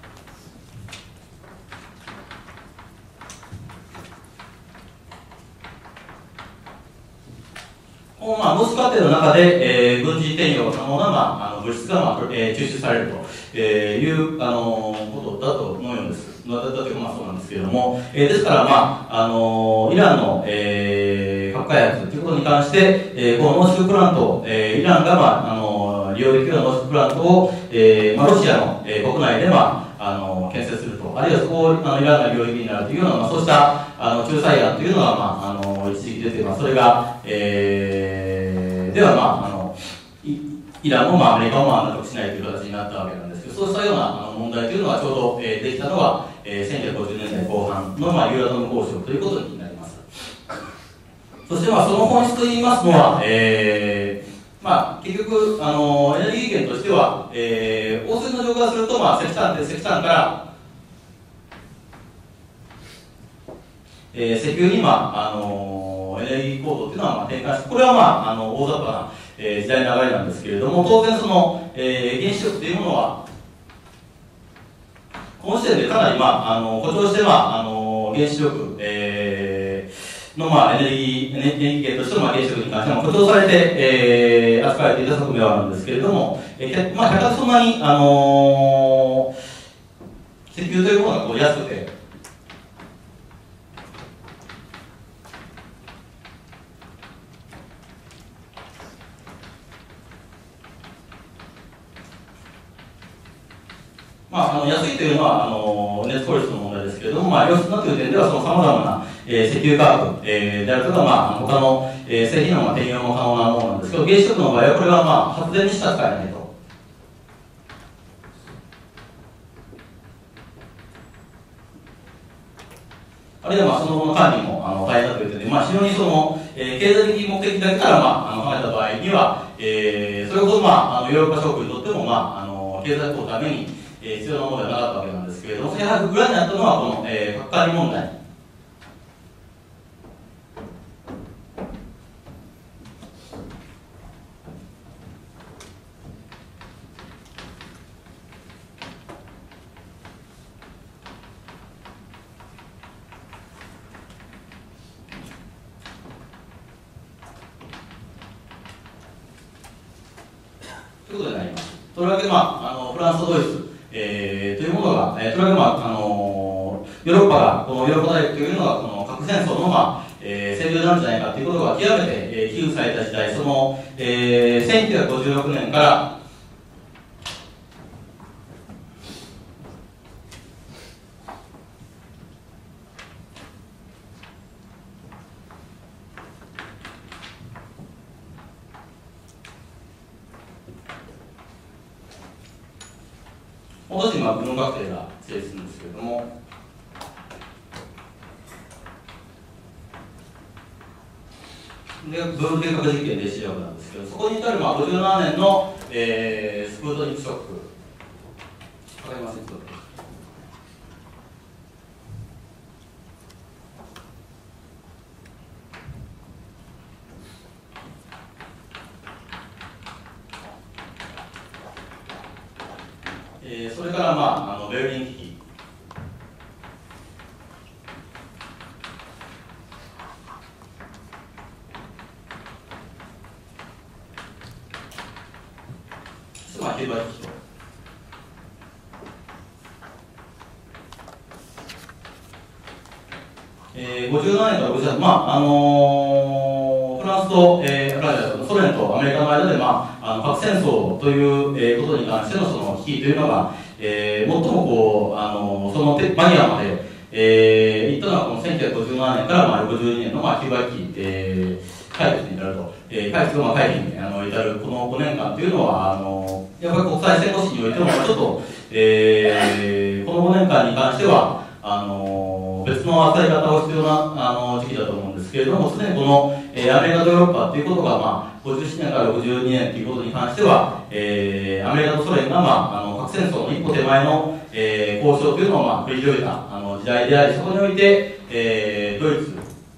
この、まあ、濃縮過程の中で、えー、軍事転用が可能な、まあ、あの物質が、まあえー、抽出されると、えー、いう、あの、ことだと思うんです。だというか、まあ、そうなんですけれども、えー、ですから、まあ、あの、イランの、えー、核開発ということに関して、えー、この濃縮プラント、えー、イランが、まあ、あの、利用できるような濃縮プラントを、えー、まあ、ロシアの、えー、国内で、まあ、あの、建設すると、あるいはそこを、あの、イランが利用できるようになるというような、まあ、そうした、あの、仲裁案というのが、まあ、あの、一時期出ています。それが、えー、では、まあ、あの、イランも、まあ、アメリカも、まあ、納得しないという形になったわけなんですけど、そうしたような、あの、問題というのは、ちょうど、えー、できたのは、えー、せんきゅうひゃくごじゅうねんだいこう半の、まあ、ユーラトム交渉ということになります。そして、まあ、その本質といいますのは、えー、まあ、結局、あの、エネルギー源としては、えー、汚水の浄化をすると、まあ、石炭で石炭から、えー、石油に、まあ、あの、エネルギー構造というのは、まあ、転換して、これは、まあ、あの、大雑把な、えー、時代の流れなんですけれども、当然、その、えー、原子力というものは、この時点でかなり、まあ、あの誇張して、まあ、あの原子力、えー、の、まあ、エネルギー、エネルギー源としての、まあ、原子力に関しても誇張されて、えー、扱われていた側面はあるんですけれども、えー、まあ、百そんなに、あのー、石油というものがこう安くて、まあ、あの安いというのはあの熱効率の問題ですけれども、まあ、良質なという点では、そのさまざまな、えー、石油価格、えー、であるとか、まあ、他の、えー、製品の、まあ、転用も可能なものなんですけど、原子力の場合は、これは、まあ、発電にしか使えないと。あるいは、まあ、その後の管理もあの大変だという点で、まあ、非常にその、えー、経済的目的だけから、まあ、あの考えた場合には、えー、それこそ、まあ、あのヨーロッパ諸国にとっても、まあ、あの経済効果のために、 えー、必要なものではなかったわけなんですけれども、それやはり裏にあったのはこの、えー、核管理問題。ということになります。というわけで、まあ、あのフランスとドイツ、えー、というものが、えー、というわけで、まああのヨーロッパが、このヨーロッパ大陸というのが、この核戦争の、まあえー、戦場なんじゃないかということが極めて、えー、危惧された時代、その、えー、せんきゅうひゃくごじゅうろくねんから、もう今、軍学生が成立するんですけれども、でブーム計画実験で知るわけなんですけど、そこに至る、まあ、ごじゅうななねんの、えー、スプートニクショック、わかりますか？えー、それから、まあ、あのベルリン危機、まあ、キューバ危機と、えー、ごじゅうななねんからごじゅうはちねん、まああのー、フランスと、えー、ソ連とアメリカの間で、まあ、あの核戦争という、えー、ことに関してのその危機というのが、えー、最もこう、あのー、そのマニアまで、えー、いったのはこのせんきゅうひゃくごじゅうななねんから、まあ、ごじゅうにねんの、まあ、キューバ危機、えー、解決に至ると、えー、解決が、まあ、回避にあの至るこのごねんかんというのは、あのー、やっぱり国際戦後史においても、ちょっと、えー、このごねんかんに関しては、あのー、別の扱い方を必要なあの時期だと思うんですけれども、すでにこの、えー、アメリカとヨーロッパということが、まあ、ごじゅうななねんからごじゅうにねんということに関しては、えー、アメリカとソ連が、まあ、あの核戦争の一歩手前の、えー、交渉というのを、まあ、繰り広げたあの時代であり、そこにおいて、えー、ドイツ、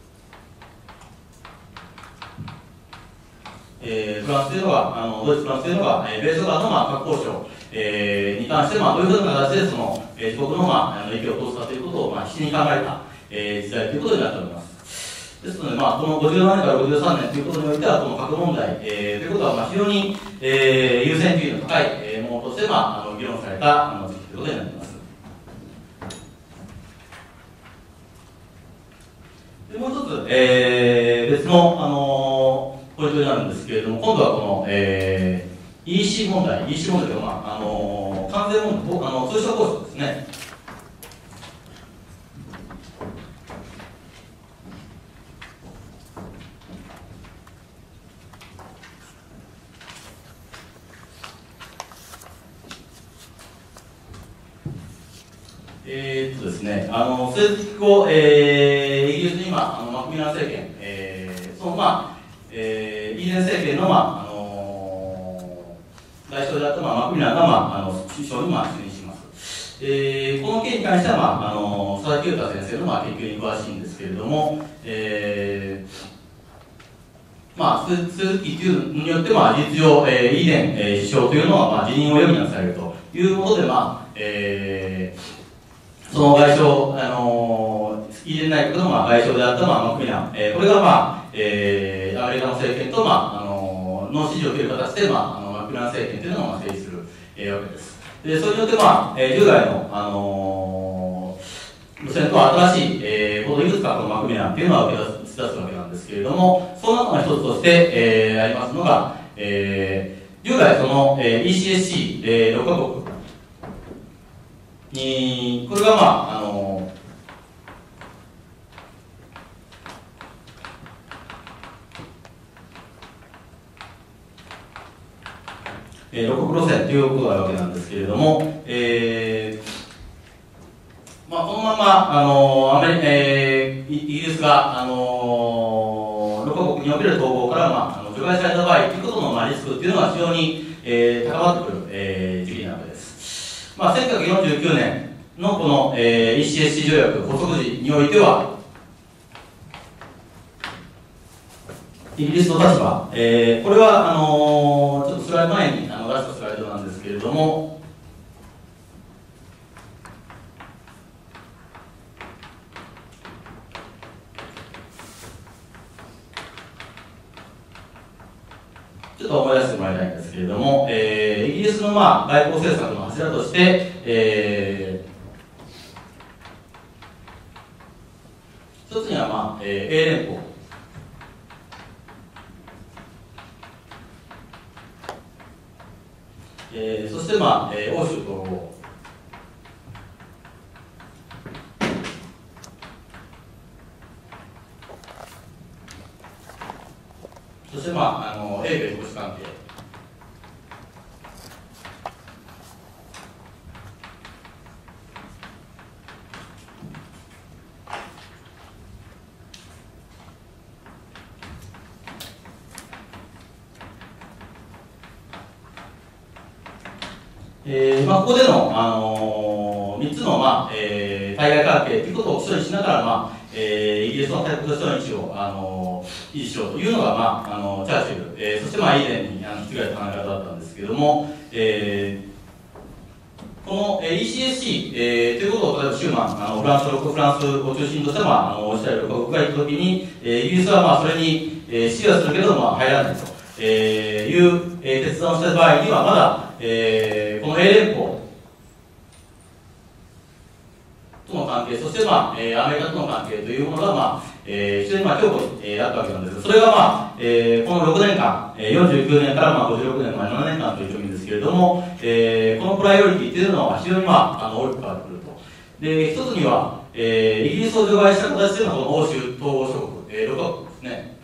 えー、フランスというのが、あのドイツ、フランスというのが、えー、米ソ間の、まあ、核交渉、えー、に関して、まあ、どういうふうな形でその、えー、自国の、まあ、あの息を通すかということを、まあ、必死に考えた、えー、時代ということになっております。ですので、まあ、このごじゅうななねんからごじゅうさんねんということにおいては、この核問題、えー、ということは、まあ、非常に、えー、優先順位の高い、えー、ものとして、まあ、あの議論されたあの時期ということになります。でもう一つ、えー、別の、あのー、ポイントになるんですけれども、今度はこの、えー、イーシー 問題、イーシー 問題というのは、まああのー、関税問題、あの通商交渉ですね。えーっとですね、あの、政治後、えー、イギリスに今、あのマクミラン政権、えー、その、まあ、えー、イーデン政権の、まあ、あのー、外相であった、まあ、マクミランが、まあ、あの、首相に、まあ、就任します。えー、この件に関しては、まあ、あの、佐々木裕太先生の、まあ、研究に詳しいんですけれども、えー、まあ、鈴木っていうのによって、まあ、事実上、えー、イーデン、えー、首相というのは、まあ、辞任を余儀なくされるということで、まあ、えー、その外相、あのー、イーデン内閣の、まあ、外相であった、まあ、マクミラン、えー、これが、まあ、えー、アメリカの政権と、まあ、あのー、の支持を受ける形で、まあ、あのマクミラン政権というのが、まあ、成立する、えー、わけです。で、それによって、まあ、えー、従来の、あのー、路線とは新しい、えー、このいくつかこのマクミランというのは受け出す、出すわけなんですけれども、その中の一つとして、えー、ありますのが、えー、従来その、えー、イーシーエスシー、えー、ろっかこく、に、これが、まあ、あの、えー、ろっかこく路線ということがあるわけなんですけれども、えー、まあ、このまま、あの、アメリえー、イギリスが、あの、ろっかこくにおける統合から、まあ、あの除外された場合ということの、まあ、リスクというのが非常に、えー、高まってくる、えー、時期なわけです。 まあ、せんきゅうひゃくよんじゅうきゅうねんのこの、えー、イーシーエスシー 条約発足時においては、イギリスの立場、えー、これはあのー、ちょっとスライド前にあの出したスライドなんですけれども、ちょっと思い出してもらいたいんですけれども、えー、イギリスの、まあ、外交政策の柱として、えー、一つには、まあえー、英連邦、えー、そして、まあえー、欧州統合、そして、まあ、あの英米投資関係、えーまあ、ここでの、あのー、みっつの、まあえー、対外関係ということを基礎にしながら、まあえー、イギリスの大国としての位置を、あのー、維持しようというのが、まあ、あのチャーチル、えー、そして、まあ、以前にあの引き継がれた考え方だったんですけれども、えー、この、えー、イーシーエスシー、えー、ということを例えばシューマン、あのフランスフランスを中心とした、まあ、あのイスラエル国が言ったときに、えー、イギリスは、まあ、それに、えー、支持はするけど、まあ、入らないと、えー、いう、えー、決断をした場合には、まだ、えー、この英連邦との関係、そして、まあえー、アメリカとの関係というものが、まあえー、非常にまあ強固に、えー、あったわけなんですが、それが、まあえー、このろくねんかん、えー、よんじゅうきゅうねんからまあごじゅうろくねんまでななねんかんという時期ですけれども、えー、このプライオリティというのは非常に、まあ、あの大きく変わってくると。で、一つには、えー、イギリスを除外した形というのは、この欧州統合諸国、えー、ろくかこくですね。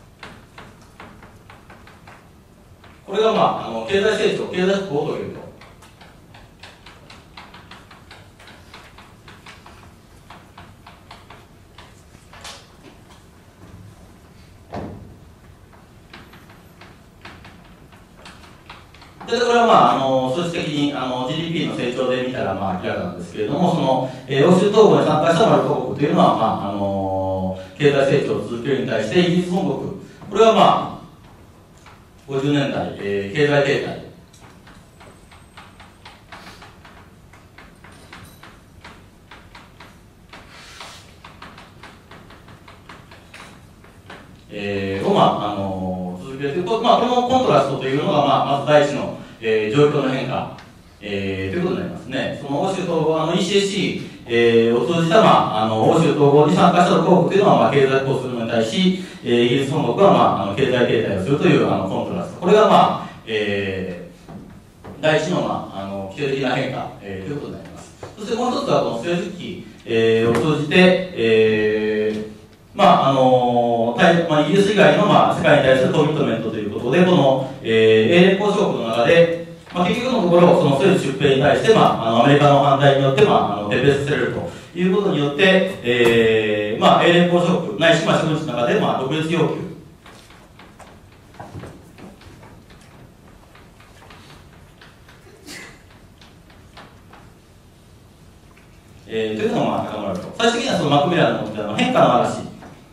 これが、まあ、あの経済成長、経済復興を遂げると。でこれは、まあ、あの数字的にあの ジーディーピー の成長で見たら、まあ、明らかなんですけれども、その、えー、欧州統合に参加したろくかこくというのは、まああの経済成長を続けるに対して、イギリス本国、これは、まあ、ごじゅうねんだい、えー、経済停滞、えー、を、まああの続けるということ、まあ、このコントラストというのが、まあ、まず第一の、えー、状況の変化、えー、ということになりますね。その欧州統合、あの イーシーエスシー、えー、を通じた、まあ、あの欧州統合に参加したろくかこくというのは、まあ、経済復興するのに対し、えー、イギリス本国は、まあ、あの経済停滞をするというあのコントラスト、これが、まあえー、第一の、まあ、あの基礎的な変化、えー、ということになります。そしてもう一つは、この政治期、えー、を通じて、えーまああのまあ、イギリス以外の、まあ、世界に対するコミットメントということで、この、えー、英連邦諸国の中で、まあ、結局のところ、その政治出兵に対して、まあ、あのアメリカの反対によって、まあ、あの撤兵させるということによって、えーまあ、英連邦諸国、ないし、まあ、諸国の中で、まあ、独立要求、えー、というのが、まあ、高まると。最終的にはそのマクミラーの持ってあの変化の嵐、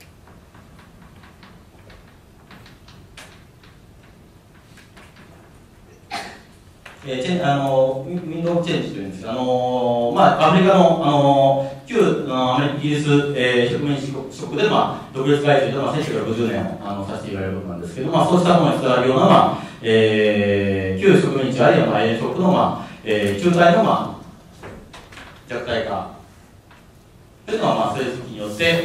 えー、チェンあのウィンドウチェンジというんですが、あのーまあ、アフリカの、あのー、旧アメリカ、イギリス、えー、植民地国で、まあ、独立外交というのはせんきゅうひゃくろくじゅうねんをあのさせて言われることなんですけど、まあ、そうしたものに伝わるような、まあえー、旧植民地あるいは、まあ、英国の、まあえー、中体の、まあ、弱体化というのは、まあ、政治によって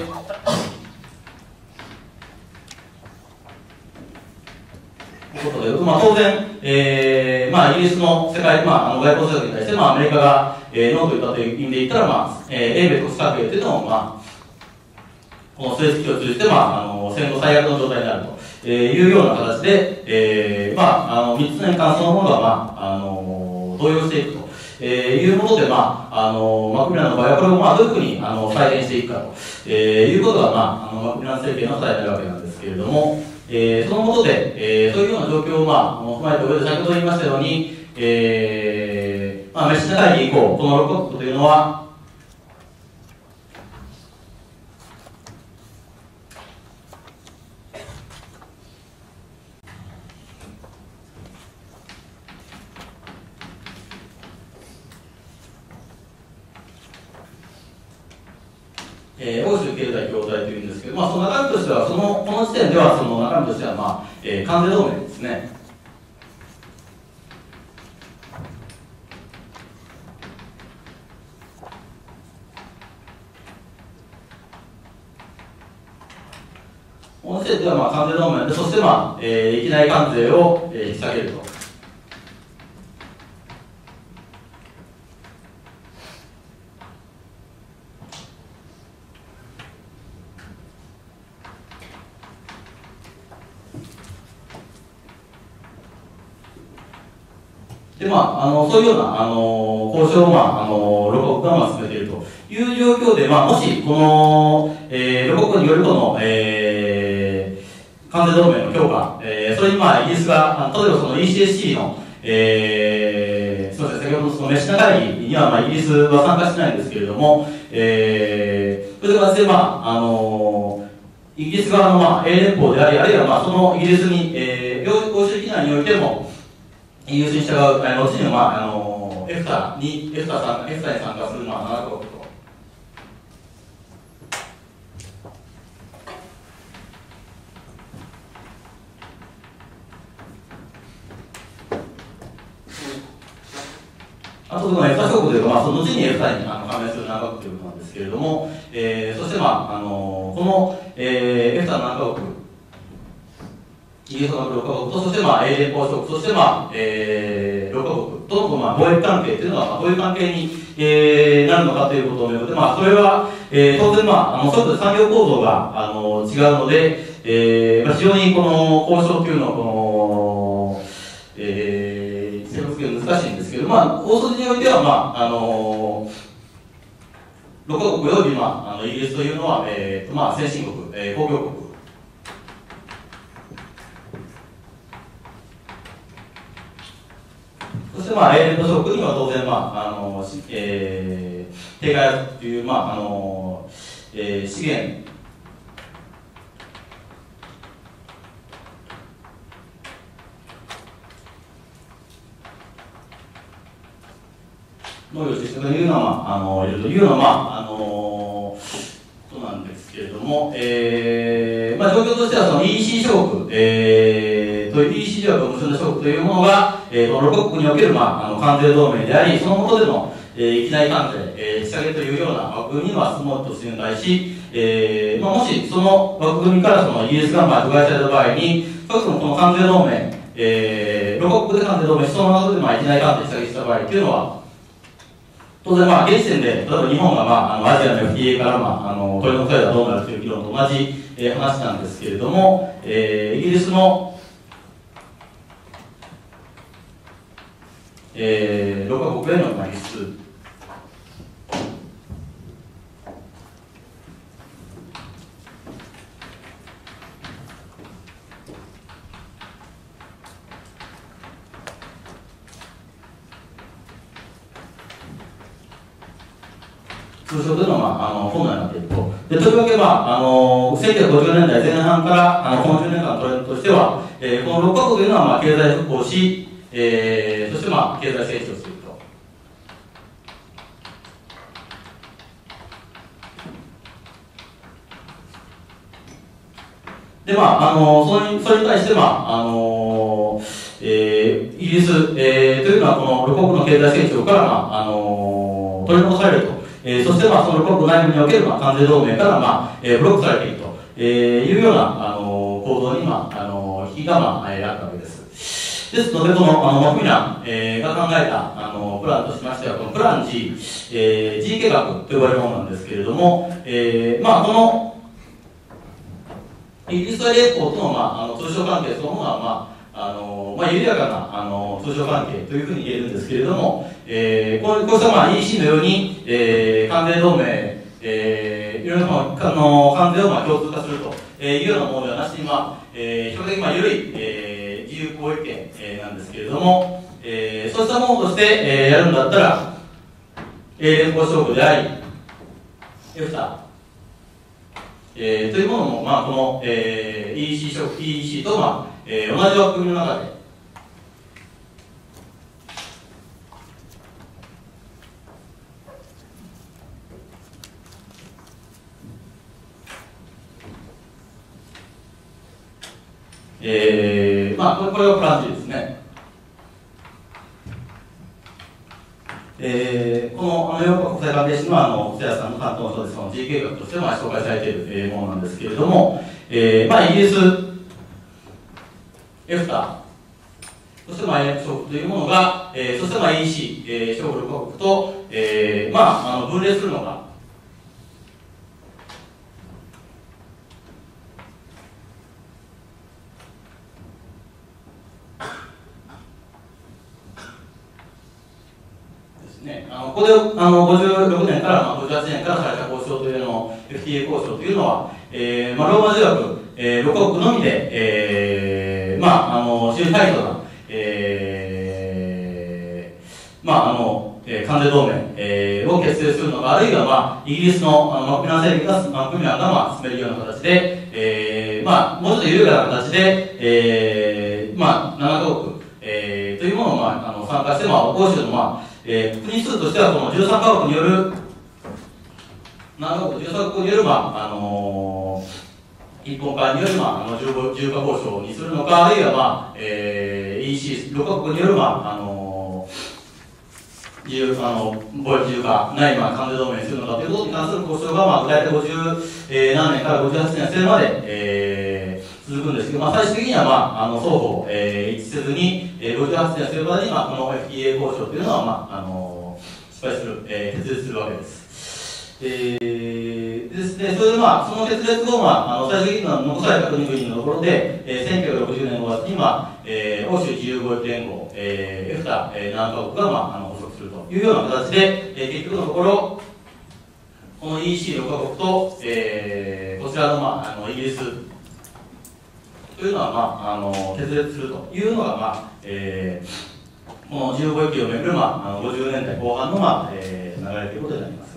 ということで、まあ、当然、えーまあ、イギリスの世界、まあ、あの外交政策に対して、まあ、アメリカが、えー、ノーと言ったという意味で言ったら、まあえー、英米国関係というのも、まあ、この政治期を通じて、まあ、あの戦後最悪の状態になると、えー、いうような形で、えーまあ、あのみっつの年間そのものが、まあ、あの動揺していくと、えー、いうもので、まあ、あのマクミランの場合はこれを、まあ、どういうふうにあの再現していくかと、えー、いうことが、まあ、あのマクミラン政権の課題になるわけなんですけれども、えー、そのことで、えー、そういうような状況を、まあ、踏まえた上で先ほど言いましたように、えまあ、メッシナ会議以降、このろっカ国というのは、えー、欧州経済共同体というんですけど、まあ、その中身としては、その、この時点では、その中身としては、まあ、えー、関税同盟ですね。この時点では、まあ、関税同盟で、そして、まあ、えー、域内関税を、えー、引き下げると。で、まあ、あの、そういうような、あの、交渉を、まあ、あの、ろっカ国が、まあ、進めているという状況で、まあ、もし、この、えー、ろっカ国によるこの、えー、関税同盟の強化、えー、それに、まあ、イギリスが、例えばその イーシーエスシー の、えー、すみません、先ほどのそのメッシナ会議には、まあ、イギリスは参加してないんですけれども、えー、そういう形で、まあ、あの、イギリス側の、まあ、英連邦であり、あるいは、まあ、そのイギリスに、えー、欧州機内においても、イギリスに従う、あの、後に、まあ、あの、エフタに、エフタ参加、エフタに参加する、まあ、ななカ国と。あと、そのエフタ諸国というか、まあ、その後にエフタにあの加盟するななカ国ということなんですけれども、えー、そして、まあ、あの、この、えー、エフタのななカ国、イギリスのろっカ国と、そして、まあ、英連邦諸国、そして、まあ、えー、ろっカ国との、まあ、貿易関係というのは、まあ、どういう関係に、えー、なるのかということをめぐって、まあ、それは、えー、当然、まあ、あの、それぞれ産業構造が、あの、違うので、えー、まあ、非常にこの交渉というのは、この、えー、選択が難しいんですけど、まあ、大筋においては、まあ、あの、ろっカ国及び、まあ、あの、イギリスというのは、えー、まあ、先進国、えー、工業国、そして、まあ、英連邦諸国には当然、まあ、あの、えー、低開発という、まあ、あの、えー、資源、農業していくというのは、まあ、あの、いるというのは、まあ、あの、ことなんですけれども、えー、まあ、状況としては、その イーシー 諸国、えー、という イーシー 条約を結んだ諸国というものが、えー、このろっカ国における、まあ、あの、関税同盟であり、その下での、えー、域内関税、えー、引き下げというような枠組みには進もうとするに対し、えー、まあ、もし、その枠組みからそのイギリスが、まあ、除外された場合に、そもそもこの関税同盟、えー、ろっカ国で関税同盟、その中で、まあ、域内関税引き下げした場合というのは、当然、まあ、現時点で、例えば日本が、まあ、あの、アジアの エフティーエー から、まあ、あの、取り除かれたらどうなるという議論と同じ、えー、話なんですけれども、えー、イギリスの、えー、ろっカ国への、まあ、輸出、通称というのは、まあ、あの本来になっていると。で、とりわけ、まあ、あの、せんきゅうひゃくごじゅうねんだいぜん半から、あの、このじゅうねんかんのトレンドとしては、えー、このろっカ国というのは、まあ、経済復興し、えー、そして、まあ、経済成長すると。で、まあ、あの、それに、それに対して、まあ、あの、えー、イギリス、えー、というのは、このろっカ国の経済成長から、まあ、あの、取り残されると。えー、そして、まあ、そのろっカ国内部における、まあ、関税同盟から、まあ、えー、ブロックされていると、えー、いうような、あの、構造に、まあ、あの、引きが、まあ、えー、あったわけです。ですので、この、あの、マクミラン、えー、が考えた、あの、プランとしましては、このプラン G、えー、G 計画と呼ばれるものなんですけれども、えー、まあ、この、イギリス連邦との、まあ、あの通商関係そのものは、まああのまあ、緩やかなあの通商関係というふうに言えるんですけれども、えー、こうこうした、まあ、イーシー のように、えー、関税同盟、えー、いろいろなあの関税を、まあ、共通化するというようなものではなしに、まあえー、比較的、まあ、緩い、えー、自由貿易圏、えー、なんですけれども、 えー、そうしたものとして、えー、やるんだったら、A 連邦証拠であり、エフター、えー、というものも、まあ、この、えー、イーイーシー 証拠、イーイーシー と、まあえー、同じ枠組みの中で、えー、まあ、これ、これがプラン G ですね。えー、この、あの、ヨーロッパ国際関係士の、あの、瀬谷さんの担当の人で、その G 計画として、まあ、紹介されている、えー、ものなんですけれども、えー、まあ、イギリス、エフター、そして、まあ、エーエム 諸国というものが、えー、そして、まあ、イーイーシー、えー、諸国ろくカ国と、えー、まあ、あの、分裂するのが、ね、あのここであのごじゅうろくねんから、まあ、ごじゅうはちねんからされた交渉というの エフティーエー 交渉というのは、えーまあ、ローマ条約、えー、ろくカ国のみで、えー、まあ、あの非常にタイトな、えー、まああの、えー、関税同盟、えー、を結成するのか、あるいは、まあ、イギリスのあのマクミラン政権が、マクミランが、まあ、進めるような形で、えー、まあ、もうちょっと緩やかな形で、えー、まあ、ななカ国、えー、というものを、まあ、あの参加して、まあ、欧州の、まあえー、国数としてはこのじゅうさんカ国による、ななカ国、じゅうさんカ国による、まああのー、一本化による、まあ、あの重化交渉にするのか、あるいは、まあえー、イーシーろくカ国による、まああのー、自由あの貿易自由化、ない、まあ、関税同盟にするのかということに関する交渉が、まあ、大体ごじゅうなんねんからごじゅうはちねん生まで、えー、続くんですけど、まあ、最終的には、まあ、あの双方、えー、一致せずに、えー、ごじゅうはちねん生までに、まあ、この エフティーエー 交渉というのは、まああのー、失敗する、えー、決裂するわけです。えー、ですね、それで、まあ、その決裂後、まあ、あの最終的には残された国々のところで、えー、せんきゅうひゃくろくじゅうねんごがつに、まあえー、欧州自由貿易連合、えー、エフタ、えー、ななカ国が、まあ、あの発足するというような形で、えー、結局のところ、この イーイーシーろくカ国と、えー、こちらの、まあ、あのイギリスというのは、まあ、あの決裂するというのが、まあえー、この自由貿易をめぐる、まあ、あのごじゅうねんだいこう半の、まあえー、流れということになります。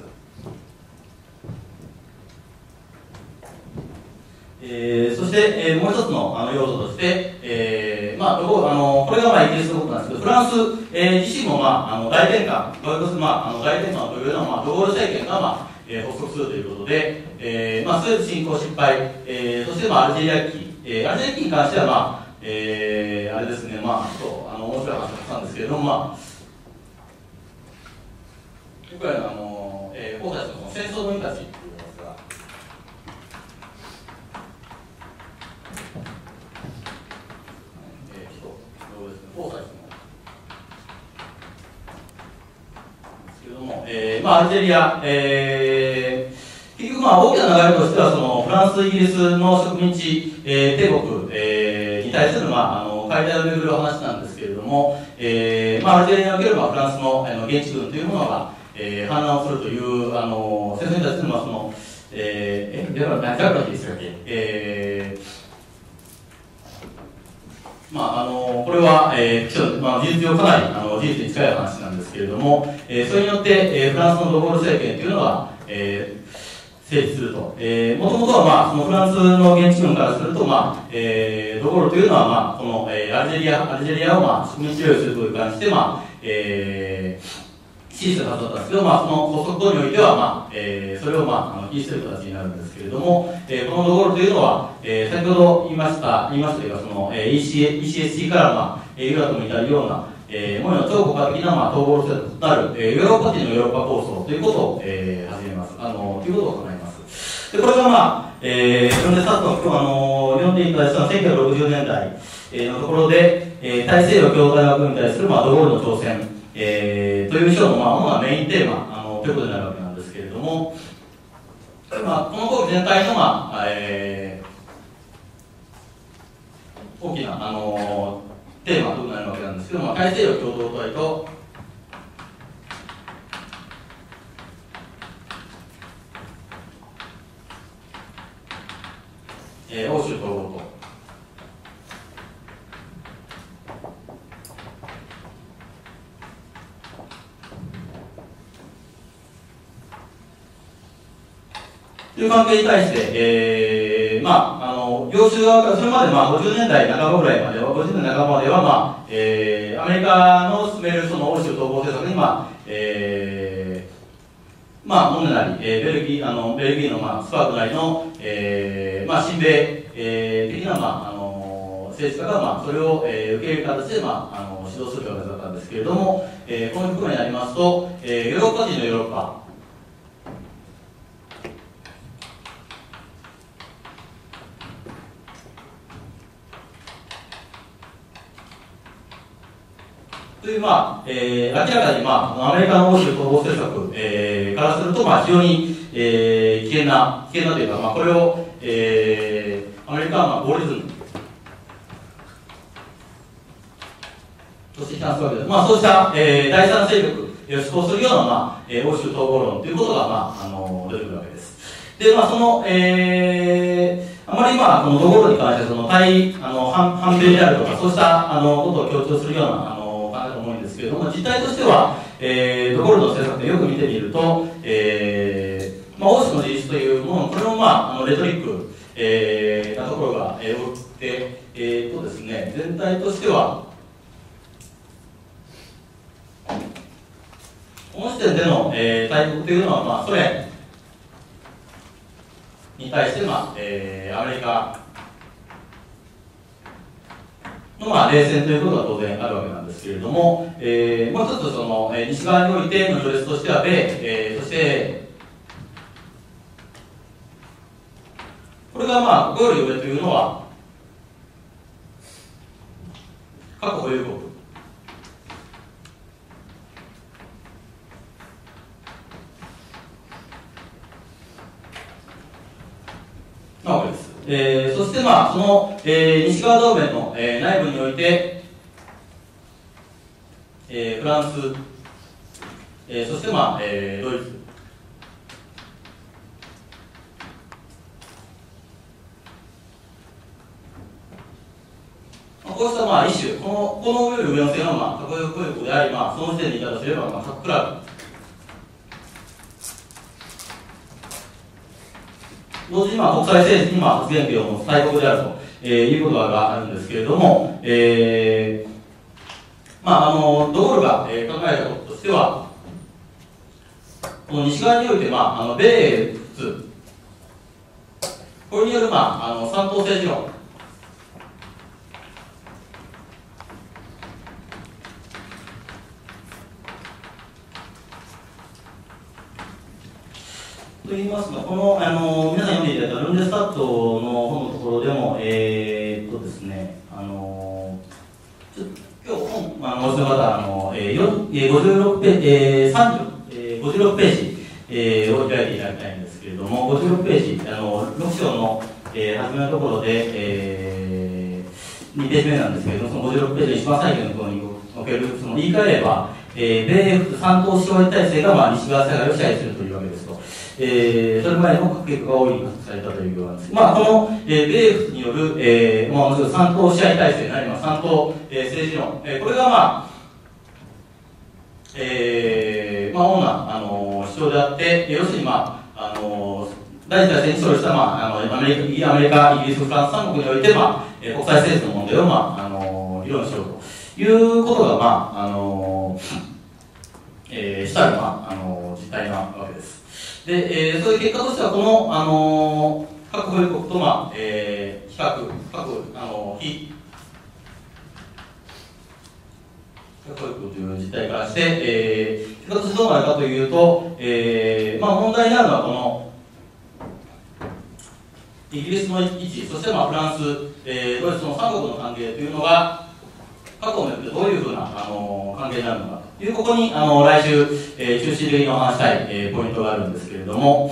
えー、そして、えー、もう一つのあの要素として、えーまあ、どこあのこれが、まあ、イギリスのことなんですけど、フランス、えー、自身も、まあ、あの大転換、まあ、あの大転換というのは、まあ、ドゴール政権が、まあえー、発足するということで、えーまあ、スエズ侵攻失敗、えー、そして、まあ、アルジェリア危機、えー、アルジェリア危機に関しては、まあえー、あれですね、まあ、ちょっとあの面白い話をしたんですけれども、まあ、ウクライナの、あのえー、皇太子の戦争の人たちというやつが、えー、人、どうですね、皇太子の。ですけれども、えーまあ、アルジェリア、えー結局、まあ、大きな流れとしては、そのフランス、イギリスの植民地、えー、帝国、えー、に対する、まあ、あの解体をめぐる話なんですけれども、えーまあ、アルジェリアにおける、まあ、フランスのあの現地軍というものが、えー、反乱をするというあの戦争に対する、まあそのえー、え、では何回かでしたっけ、えーまあ、あのこれは、えーまあ、事実上かなりあの事実に近い話なんですけれども、えー、それによって、えー、フランスのドゴール政権というのが、えー成立すると。もともとは、まあ、そのフランスの現地軍からすると、まあえー、ドゴールというのは、まあ、この、えー、アルジェリア、アルジェリアを、まあ、植民地領有するという関して、まあえー、支持するはずだったんですけど、まあ、その発足等においては、まあえー、それを、まあ、あの禁止する形になるんですけれども、えー、このドゴールというのは、えー、先ほど言いました、言いましたというか、その、えー、イーシーエスシー から、まあ、ユーラトムに至るような、えー、もう超国家的な、まあ、統合路線となる、えー、ヨーロッパ人のヨーロッパ構想ということを、えー、始めます。あのということを行います。でこれが、まあえー、ロンデスタットの今日あの読んでいただいたせんきゅうひゃくろくじゅうねんだいのところで、えー、大西洋共同体枠に対する、まあ、ドゴールの挑戦、えー、という章の、まあ、主なメインテーマあのということになるわけなんですけれども、まあ、この講義全体の、まあえー、大きなあのテーマとなるわけなんですけど、まあ、大西洋共同体とえー、欧州統合と、 いう関係に対して、えー、まあ、あの、業種側から、それまでまあごじゅうねんだいなかばぐらいまでは、ごじゅうねんなかばまでは、まあ、えー、アメリカの進めるその欧州統合政策に、まあ、えー、まあ、モネなり、えー、ベルギー、あの、ベルギーの、まあ、スパークなりの、えー、まあ、親米、えー、的な、まあ、あの、政治家が、まあ、それを、えー、受け入れる形で、まあ、あの、指導する形だったんですけれども、えー、この局面になりますと、えー、ヨーロッパ人のヨーロッパ、という、まあ、えー、明らかに、まあ、アメリカの欧州統合政策、えー、からすると、まあ、非常に、えー、危険な、危険なというか、まあ、これを、えー、アメリカは、まあ、合理ズムとして批判するわけです。まあ、そうした、えー、第三勢力を施行するような、まあ、えー、欧州統合論ということが、まあ、あの、出てくるわけです。で、まあ、その、えー、あまり、まあ、このドゴールに関して、その、対、あの、反、反米であるとか、そうした、あの、ことを強調するような、あの、思うんですけれども、実態としては、えー、ドゴールの政策でよく見てみると、えー、まあ、欧州の自立というもの、これも、まあ、あのレトリック、えー、なところが、えー、多くて、えーとですね、全体としては、この時点での、えー、大国というのは、まあ、ソ連に対して、まあ、えー、アメリカの、まあ、冷戦ということが当然あるわけなんですけれども、えー、もう一つその、えー、西側においての序列としては米、えー、そしてこれがまあここより上というのは核保有国なわけです。えー、そしてまあその、えー、西側同盟の、えー、内部において、えー、フランス、えー、そしてまあ、えー、ドイツ、まあ、こうしたまあ一種、このこのより上の線はまあ核保有国であり、まあその時点で言い方すればまあ核クラブ。同時にまあ国際政治にまあ発言権を持つ大国であると、えー、いうことがあるんですけれども、えー、まああのドゴールが、えー、考えたこととしては、この西側においてまああの米仏これによるまああの三党政治論と言いますのは、この、あの皆さん読んでいただいたルンデスタットの本のところでも、えー、っとですね、あのちょ今日本、まあ、ご視聴の方、あのえー、ごじゅうろくページ、えー、さんじゅう、えー、ごじゅうろくページ、えー、を開いていただきたいんですけれども、ごじゅうろくページ、あのろく章の、えー、初めのところで、えー、にページ目なんですけれども、そのごじゅうろくページの一番最後のところにおける、その言い換えれば、えー、米仏三党支配体制が、まあ、西側世界を支配するというわけですと。えー、それまでの結果が大いに加速されたというようなんです。まあ、この、えー、米仏による、えー、まあ、もちろん三党支配体制なり、まあ、三党、えー、政治論、えー、これが、まあ、えー、まあ、主な、あのー、主張であって、要するに、まあ、あのー、第一次大戦に勝利した、まあ、あのアメリカ、アメリカ、イギリス、フランス三国において、まあ、えー、国際政治の問題を、まあ、あのー、議論しようということが、まあ、あのー、えー、したる、まあ、あのー、実態なわけです。で、えー、そういう結果としては、この、あのー、核保有国と、まあ、えー、比較、核、あのー、非、核保有国という実態からして、えー、結果としてどうなるかというと、えー、まあ、問題になるのは、この、イギリスの位置、そして、まあ、フランス、えー、ドイツの三国の関係というのが、核をめぐってどういうふうな、あのー、関係になるのかという、ここに、あのー、来週、えー、中心的にお話したい、えー、ポイントがあるんですけれども、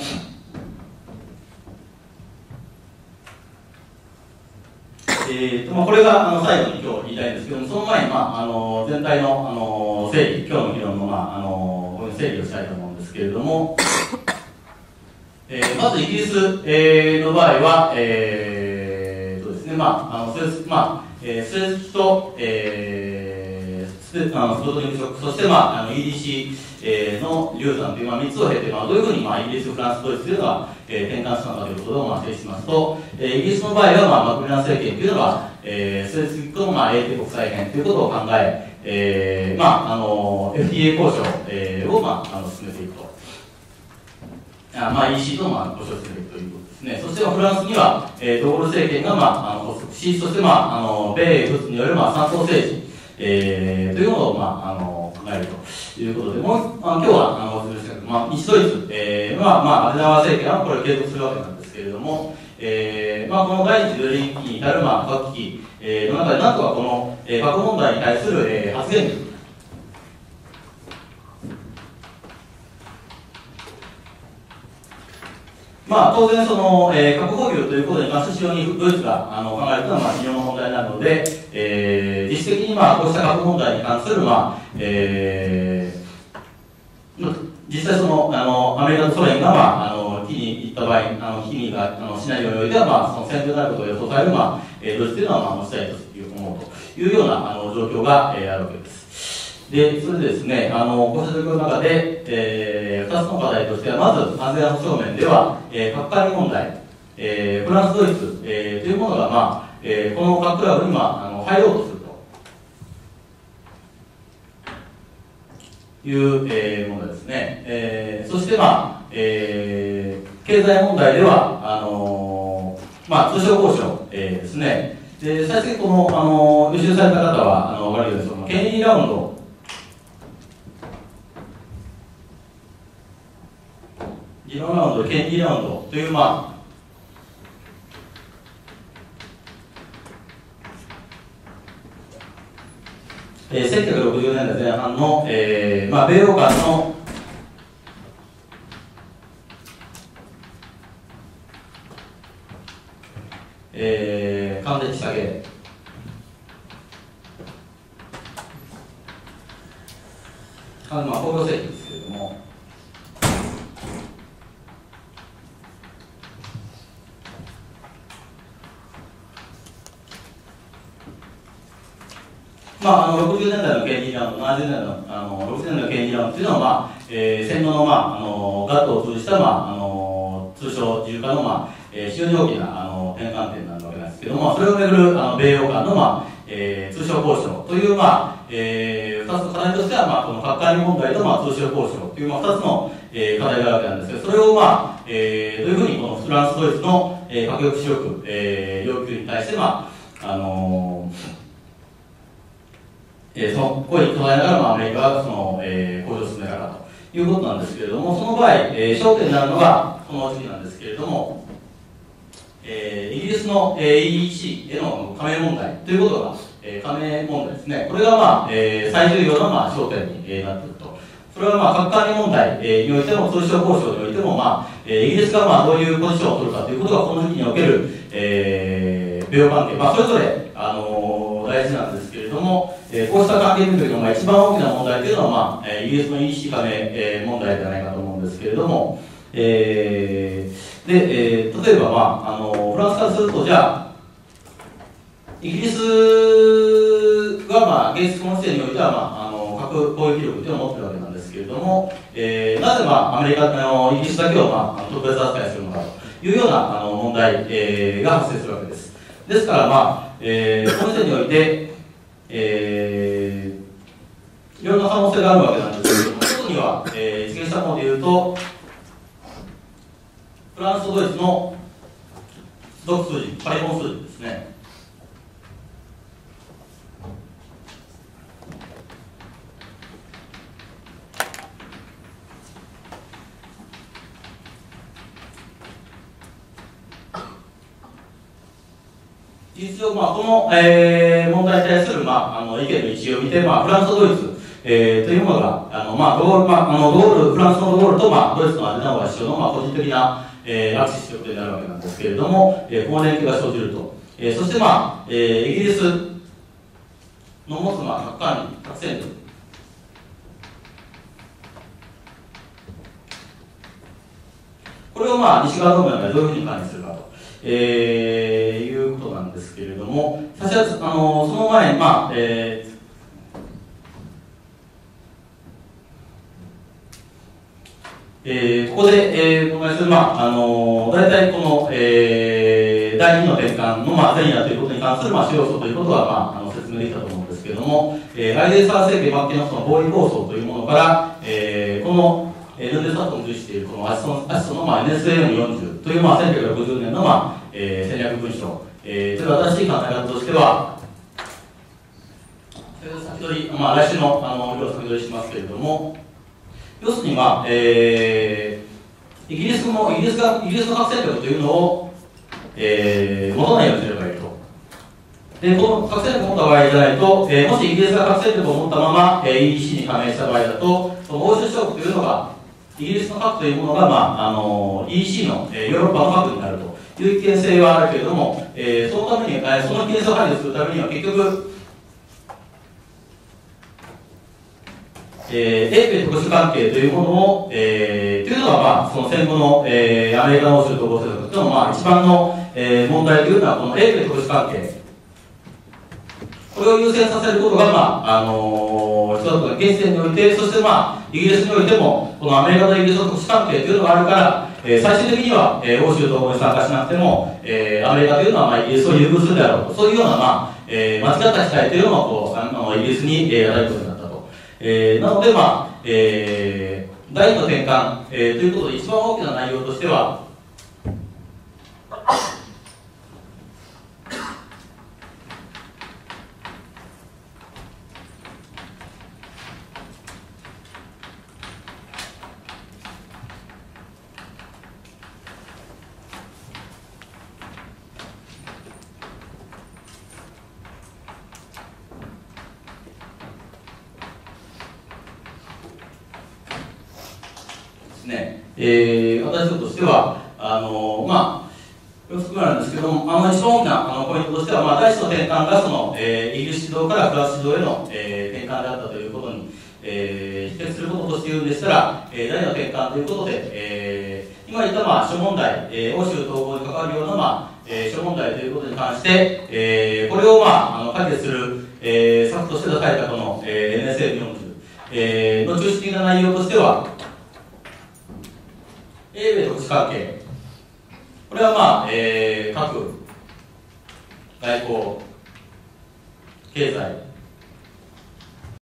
えーとまあ、これがあの最後に今日言いたいんですけども、その前に、まあ、あの全体の、あの整理、今日の議論の、まあ、あのこういう整理をしたいと思うんですけれども、えー、まずイギリス、えー、の場合は、えーとですね、まあ、あのスエズ、まあえー、スエズと、えー、スであのスプートニクショック、そして、まあ、あの イーディーシー、えー、の流産という、まあ、みっつを経て、まあ、どういうふうに、まあ、イギリス、フランス、ドイツというのが、えー、転換したのかということを、まあ、提示しますと、えー、イギリスの場合は、まあ、マクミラン政権というのは、えー、スエズとの、まあ、英帝国再編ということを考え、えーまあ、あの エフティーエー 交渉、えー、を、まあ、あの進めていくと。あまあ、イーシー と、まあ、交渉していくということですね。そして、フランスには、えー、ドゴール政権が、まあ、あの発足し、そして、まあ、あの米仏による、まあ、三層政治、えー、というものを、まあ、あの考えるということで、もう、あの今日は、あの、お伝えしたけど、まあ、西ドイツ、えー、まあ、まあ、アデナワー政権はこれを継続するわけなんですけれども、えー、まあ、この第一次ベルリン危機に至る、まあ、核危機、えー、の中で、なんとかこの、えー、核問題に対する、えー、発言力、まあ、当然その、えー、核保有ということに関して非常にドイツがあの考えるというのは、まあ、非常な問題なので、えー、実質的に、まあ、こうした核問題に関する、まあえー、実際そのあのアメリカとソ連が、まあ、あの危機に行った場合、あの危機があのシナリオにおいては、まあ、その戦争になることを予想される、まあえー、ドイツというのは、まあ、持ちたいと思うというようなあの状況が、えー、あるわけです。で、それでですね、あの、こうした状況の中で、えー、ふたつの課題としては、まず安全保障面では、えー、核管理問題、えー、フランス、ドイツ、えー、というものが、まあ、えー、この核クラブに、まあ、あの入ろうとするという、えー、ものですね。えー、そして、まあ、えー、経済問題では、あのー、まあ、通商交渉、えー、ですね。で、最初にこの、あのー、予習された方は、あの、わかるように、その、ケネディラウンド、議論ラウンド、ケネディラウンドという、まあ、えー、せんきゅうひゃくろくじゅうねんだいぜん半の、えーまあ、米欧間のえー、関連下げあの、まあ、工業製品ですけれども、まあ、あのろくじゅうねんだいのケネディラウンド、ななじゅうねんだいの、あのろくじゅうねんだいのケネディラウンドというのは、まあえー、戦後の、まあ、あのガットを通じた、まあ、あの通称自由化の、まあえー、非常に大きなあの転換点なわけなんですけども、それをめぐるあの米欧間の、まあえー、通商交渉という、まあえー、ふたつの課題としては、まあ、この核管理問題と、まあ、通商交渉という、まあ、ふたつの、えー、課題があるわけなんですけど、それを、まあえー、どういうふうにこのフランス、ドイツの、えー、核抑止力、えー、要求に対して、まああのーえー、その声に加えながら、まあ、アメリカがその、えー、向上を進めたかということなんですけれども、その場合、えー、焦点になるのがこの時期なんですけれども、えー、イギリスの、えー、イーディーシー への加盟問題ということが、えー、加盟問題ですね、これが、まあえー、最重要な、まあ、焦点に、えー、なっていると。それは、まあ、核管理問題、えー、においても、通商交渉においても、まあえー、イギリスが、まあ、どういうポジションを取るかということが、この時期における、えー、米欧関係、まあ、それぞれ、あのー、大事なんですけれども、えー、こうした関係において、まあ、一番大きな問題というのは、まあえー、イギリスの イーディーシー 加盟、えー、問題ではないかと思うんですけれども、えー、で、えー、例えば、まあ、あのー、フランスからすると、じゃあ、イギリスが、まあ、現実この時点においては、まあ、あの核攻撃力というのを持っているわけなんですけれども、えー、なぜ、まあ、アメリカ、あのイギリスだけを、まあ、特別扱いするのかというようなあの問題、えー、が発生するわけです。ですから、まあえー、この時点において、えー、いろんな可能性があるわけなんですけれども、一つには、えー、実現したものでいうと、フランスとドイツの属数字、パリモン数字ですね。事実上、まあ、この、えー、問題に対する、まあ、あの意見の一致を見て、まあ、フランスとドイツ、えー、というものが、あのまあドゴールまあ、あのドゴールフランスのドゴールと、まあ、ドイツのアデナウアー首相の、まあ、個人的な、えー、アクシスということになるわけなんですけれども、えー、この連携が生じると、えー、そして、まあえー、イギリスの持つ、まあ、核管理、核戦力、これを、まあ、西側同盟がどういうふうに管理するかと、えー、いうことなんですけれども、さしあのその前に、まあえここで、えー、お願いする、まあ、あのー、大体この、えー、だいにの転換の、まあ、前夜ということに関する、まあ、主要素ということは、まあ、あの説明できたと思うんですけれども、えー、アイデンサー政権末期のその合意構想というものから、えー、この、えー、ヌンデスタットも重視している、このアシソン、アシソンの、まあ、エヌエスエムよんじゅう という、まあ、せんきゅうひゃくろくじゅうねんの、まあ、えー、戦略文書、えー、という新しい考え方としては、先取り、まあ、来週の、あの、量を先取りしますけれども、要するに、まあ、えー、イギリスも、イギリスが、イギリスの核戦力というのを、えー、持たないようにすればいいと。で、この核戦力を持った場合じゃないと、えー、もしイギリスが核戦力を持ったまま、えー、イーイーシー に加盟した場合だと、その欧州諸国というのが、イギリスの核というものが、まあ、あの、イーイーシー の、えー、ヨーロッパの核になるという危険性はあるけれども、えー、そのために、えー、その危険性を排除するためには、結局、えー、英米特殊関係というものを、えー、というのが、まあ、その戦後の、えー、アメリカの欧州統合政策というのは、まあ、一番の、えー、問題というのは、この英米特殊関係。これを優先させることが、まあ、あのー、一つの現時点において、そして、まあ、イギリスにおいても、このアメリカとイギリスの特殊関係というのがあるから、えー、最終的には、えー、欧州統合に参加しなくても、えー、アメリカというのは、まあ、イギリスを優遇するであろうと、そういうような、まあ、えー、間違った期待というのを、こう、あの、イギリスに、えー、与えることになった。えー、なので、まあ、えー、だいにの転換、えー、ということで一番大きな内容としては、ね、えー、私としては、あのー、まあ、よくなんですけども、あの一番大きなあのポイントとしては、まあ、第一の転換がその、えー、イギリス指導からフランス指導への、えー、転換であったということに、えー、否定することとして言うんでしたら、えー、第二の転換ということで、えー、今言った、まあ、諸問題、えー、欧州統合に関わるような、まあえー、諸問題ということに関して、えー、これを、まあ、あの解決する、えー、策として出されたこの、えー、エヌエスエムよんじゅう、えー、の中心的な内容としては、英米特殊関係、これは、まあえー、核、外交、経済、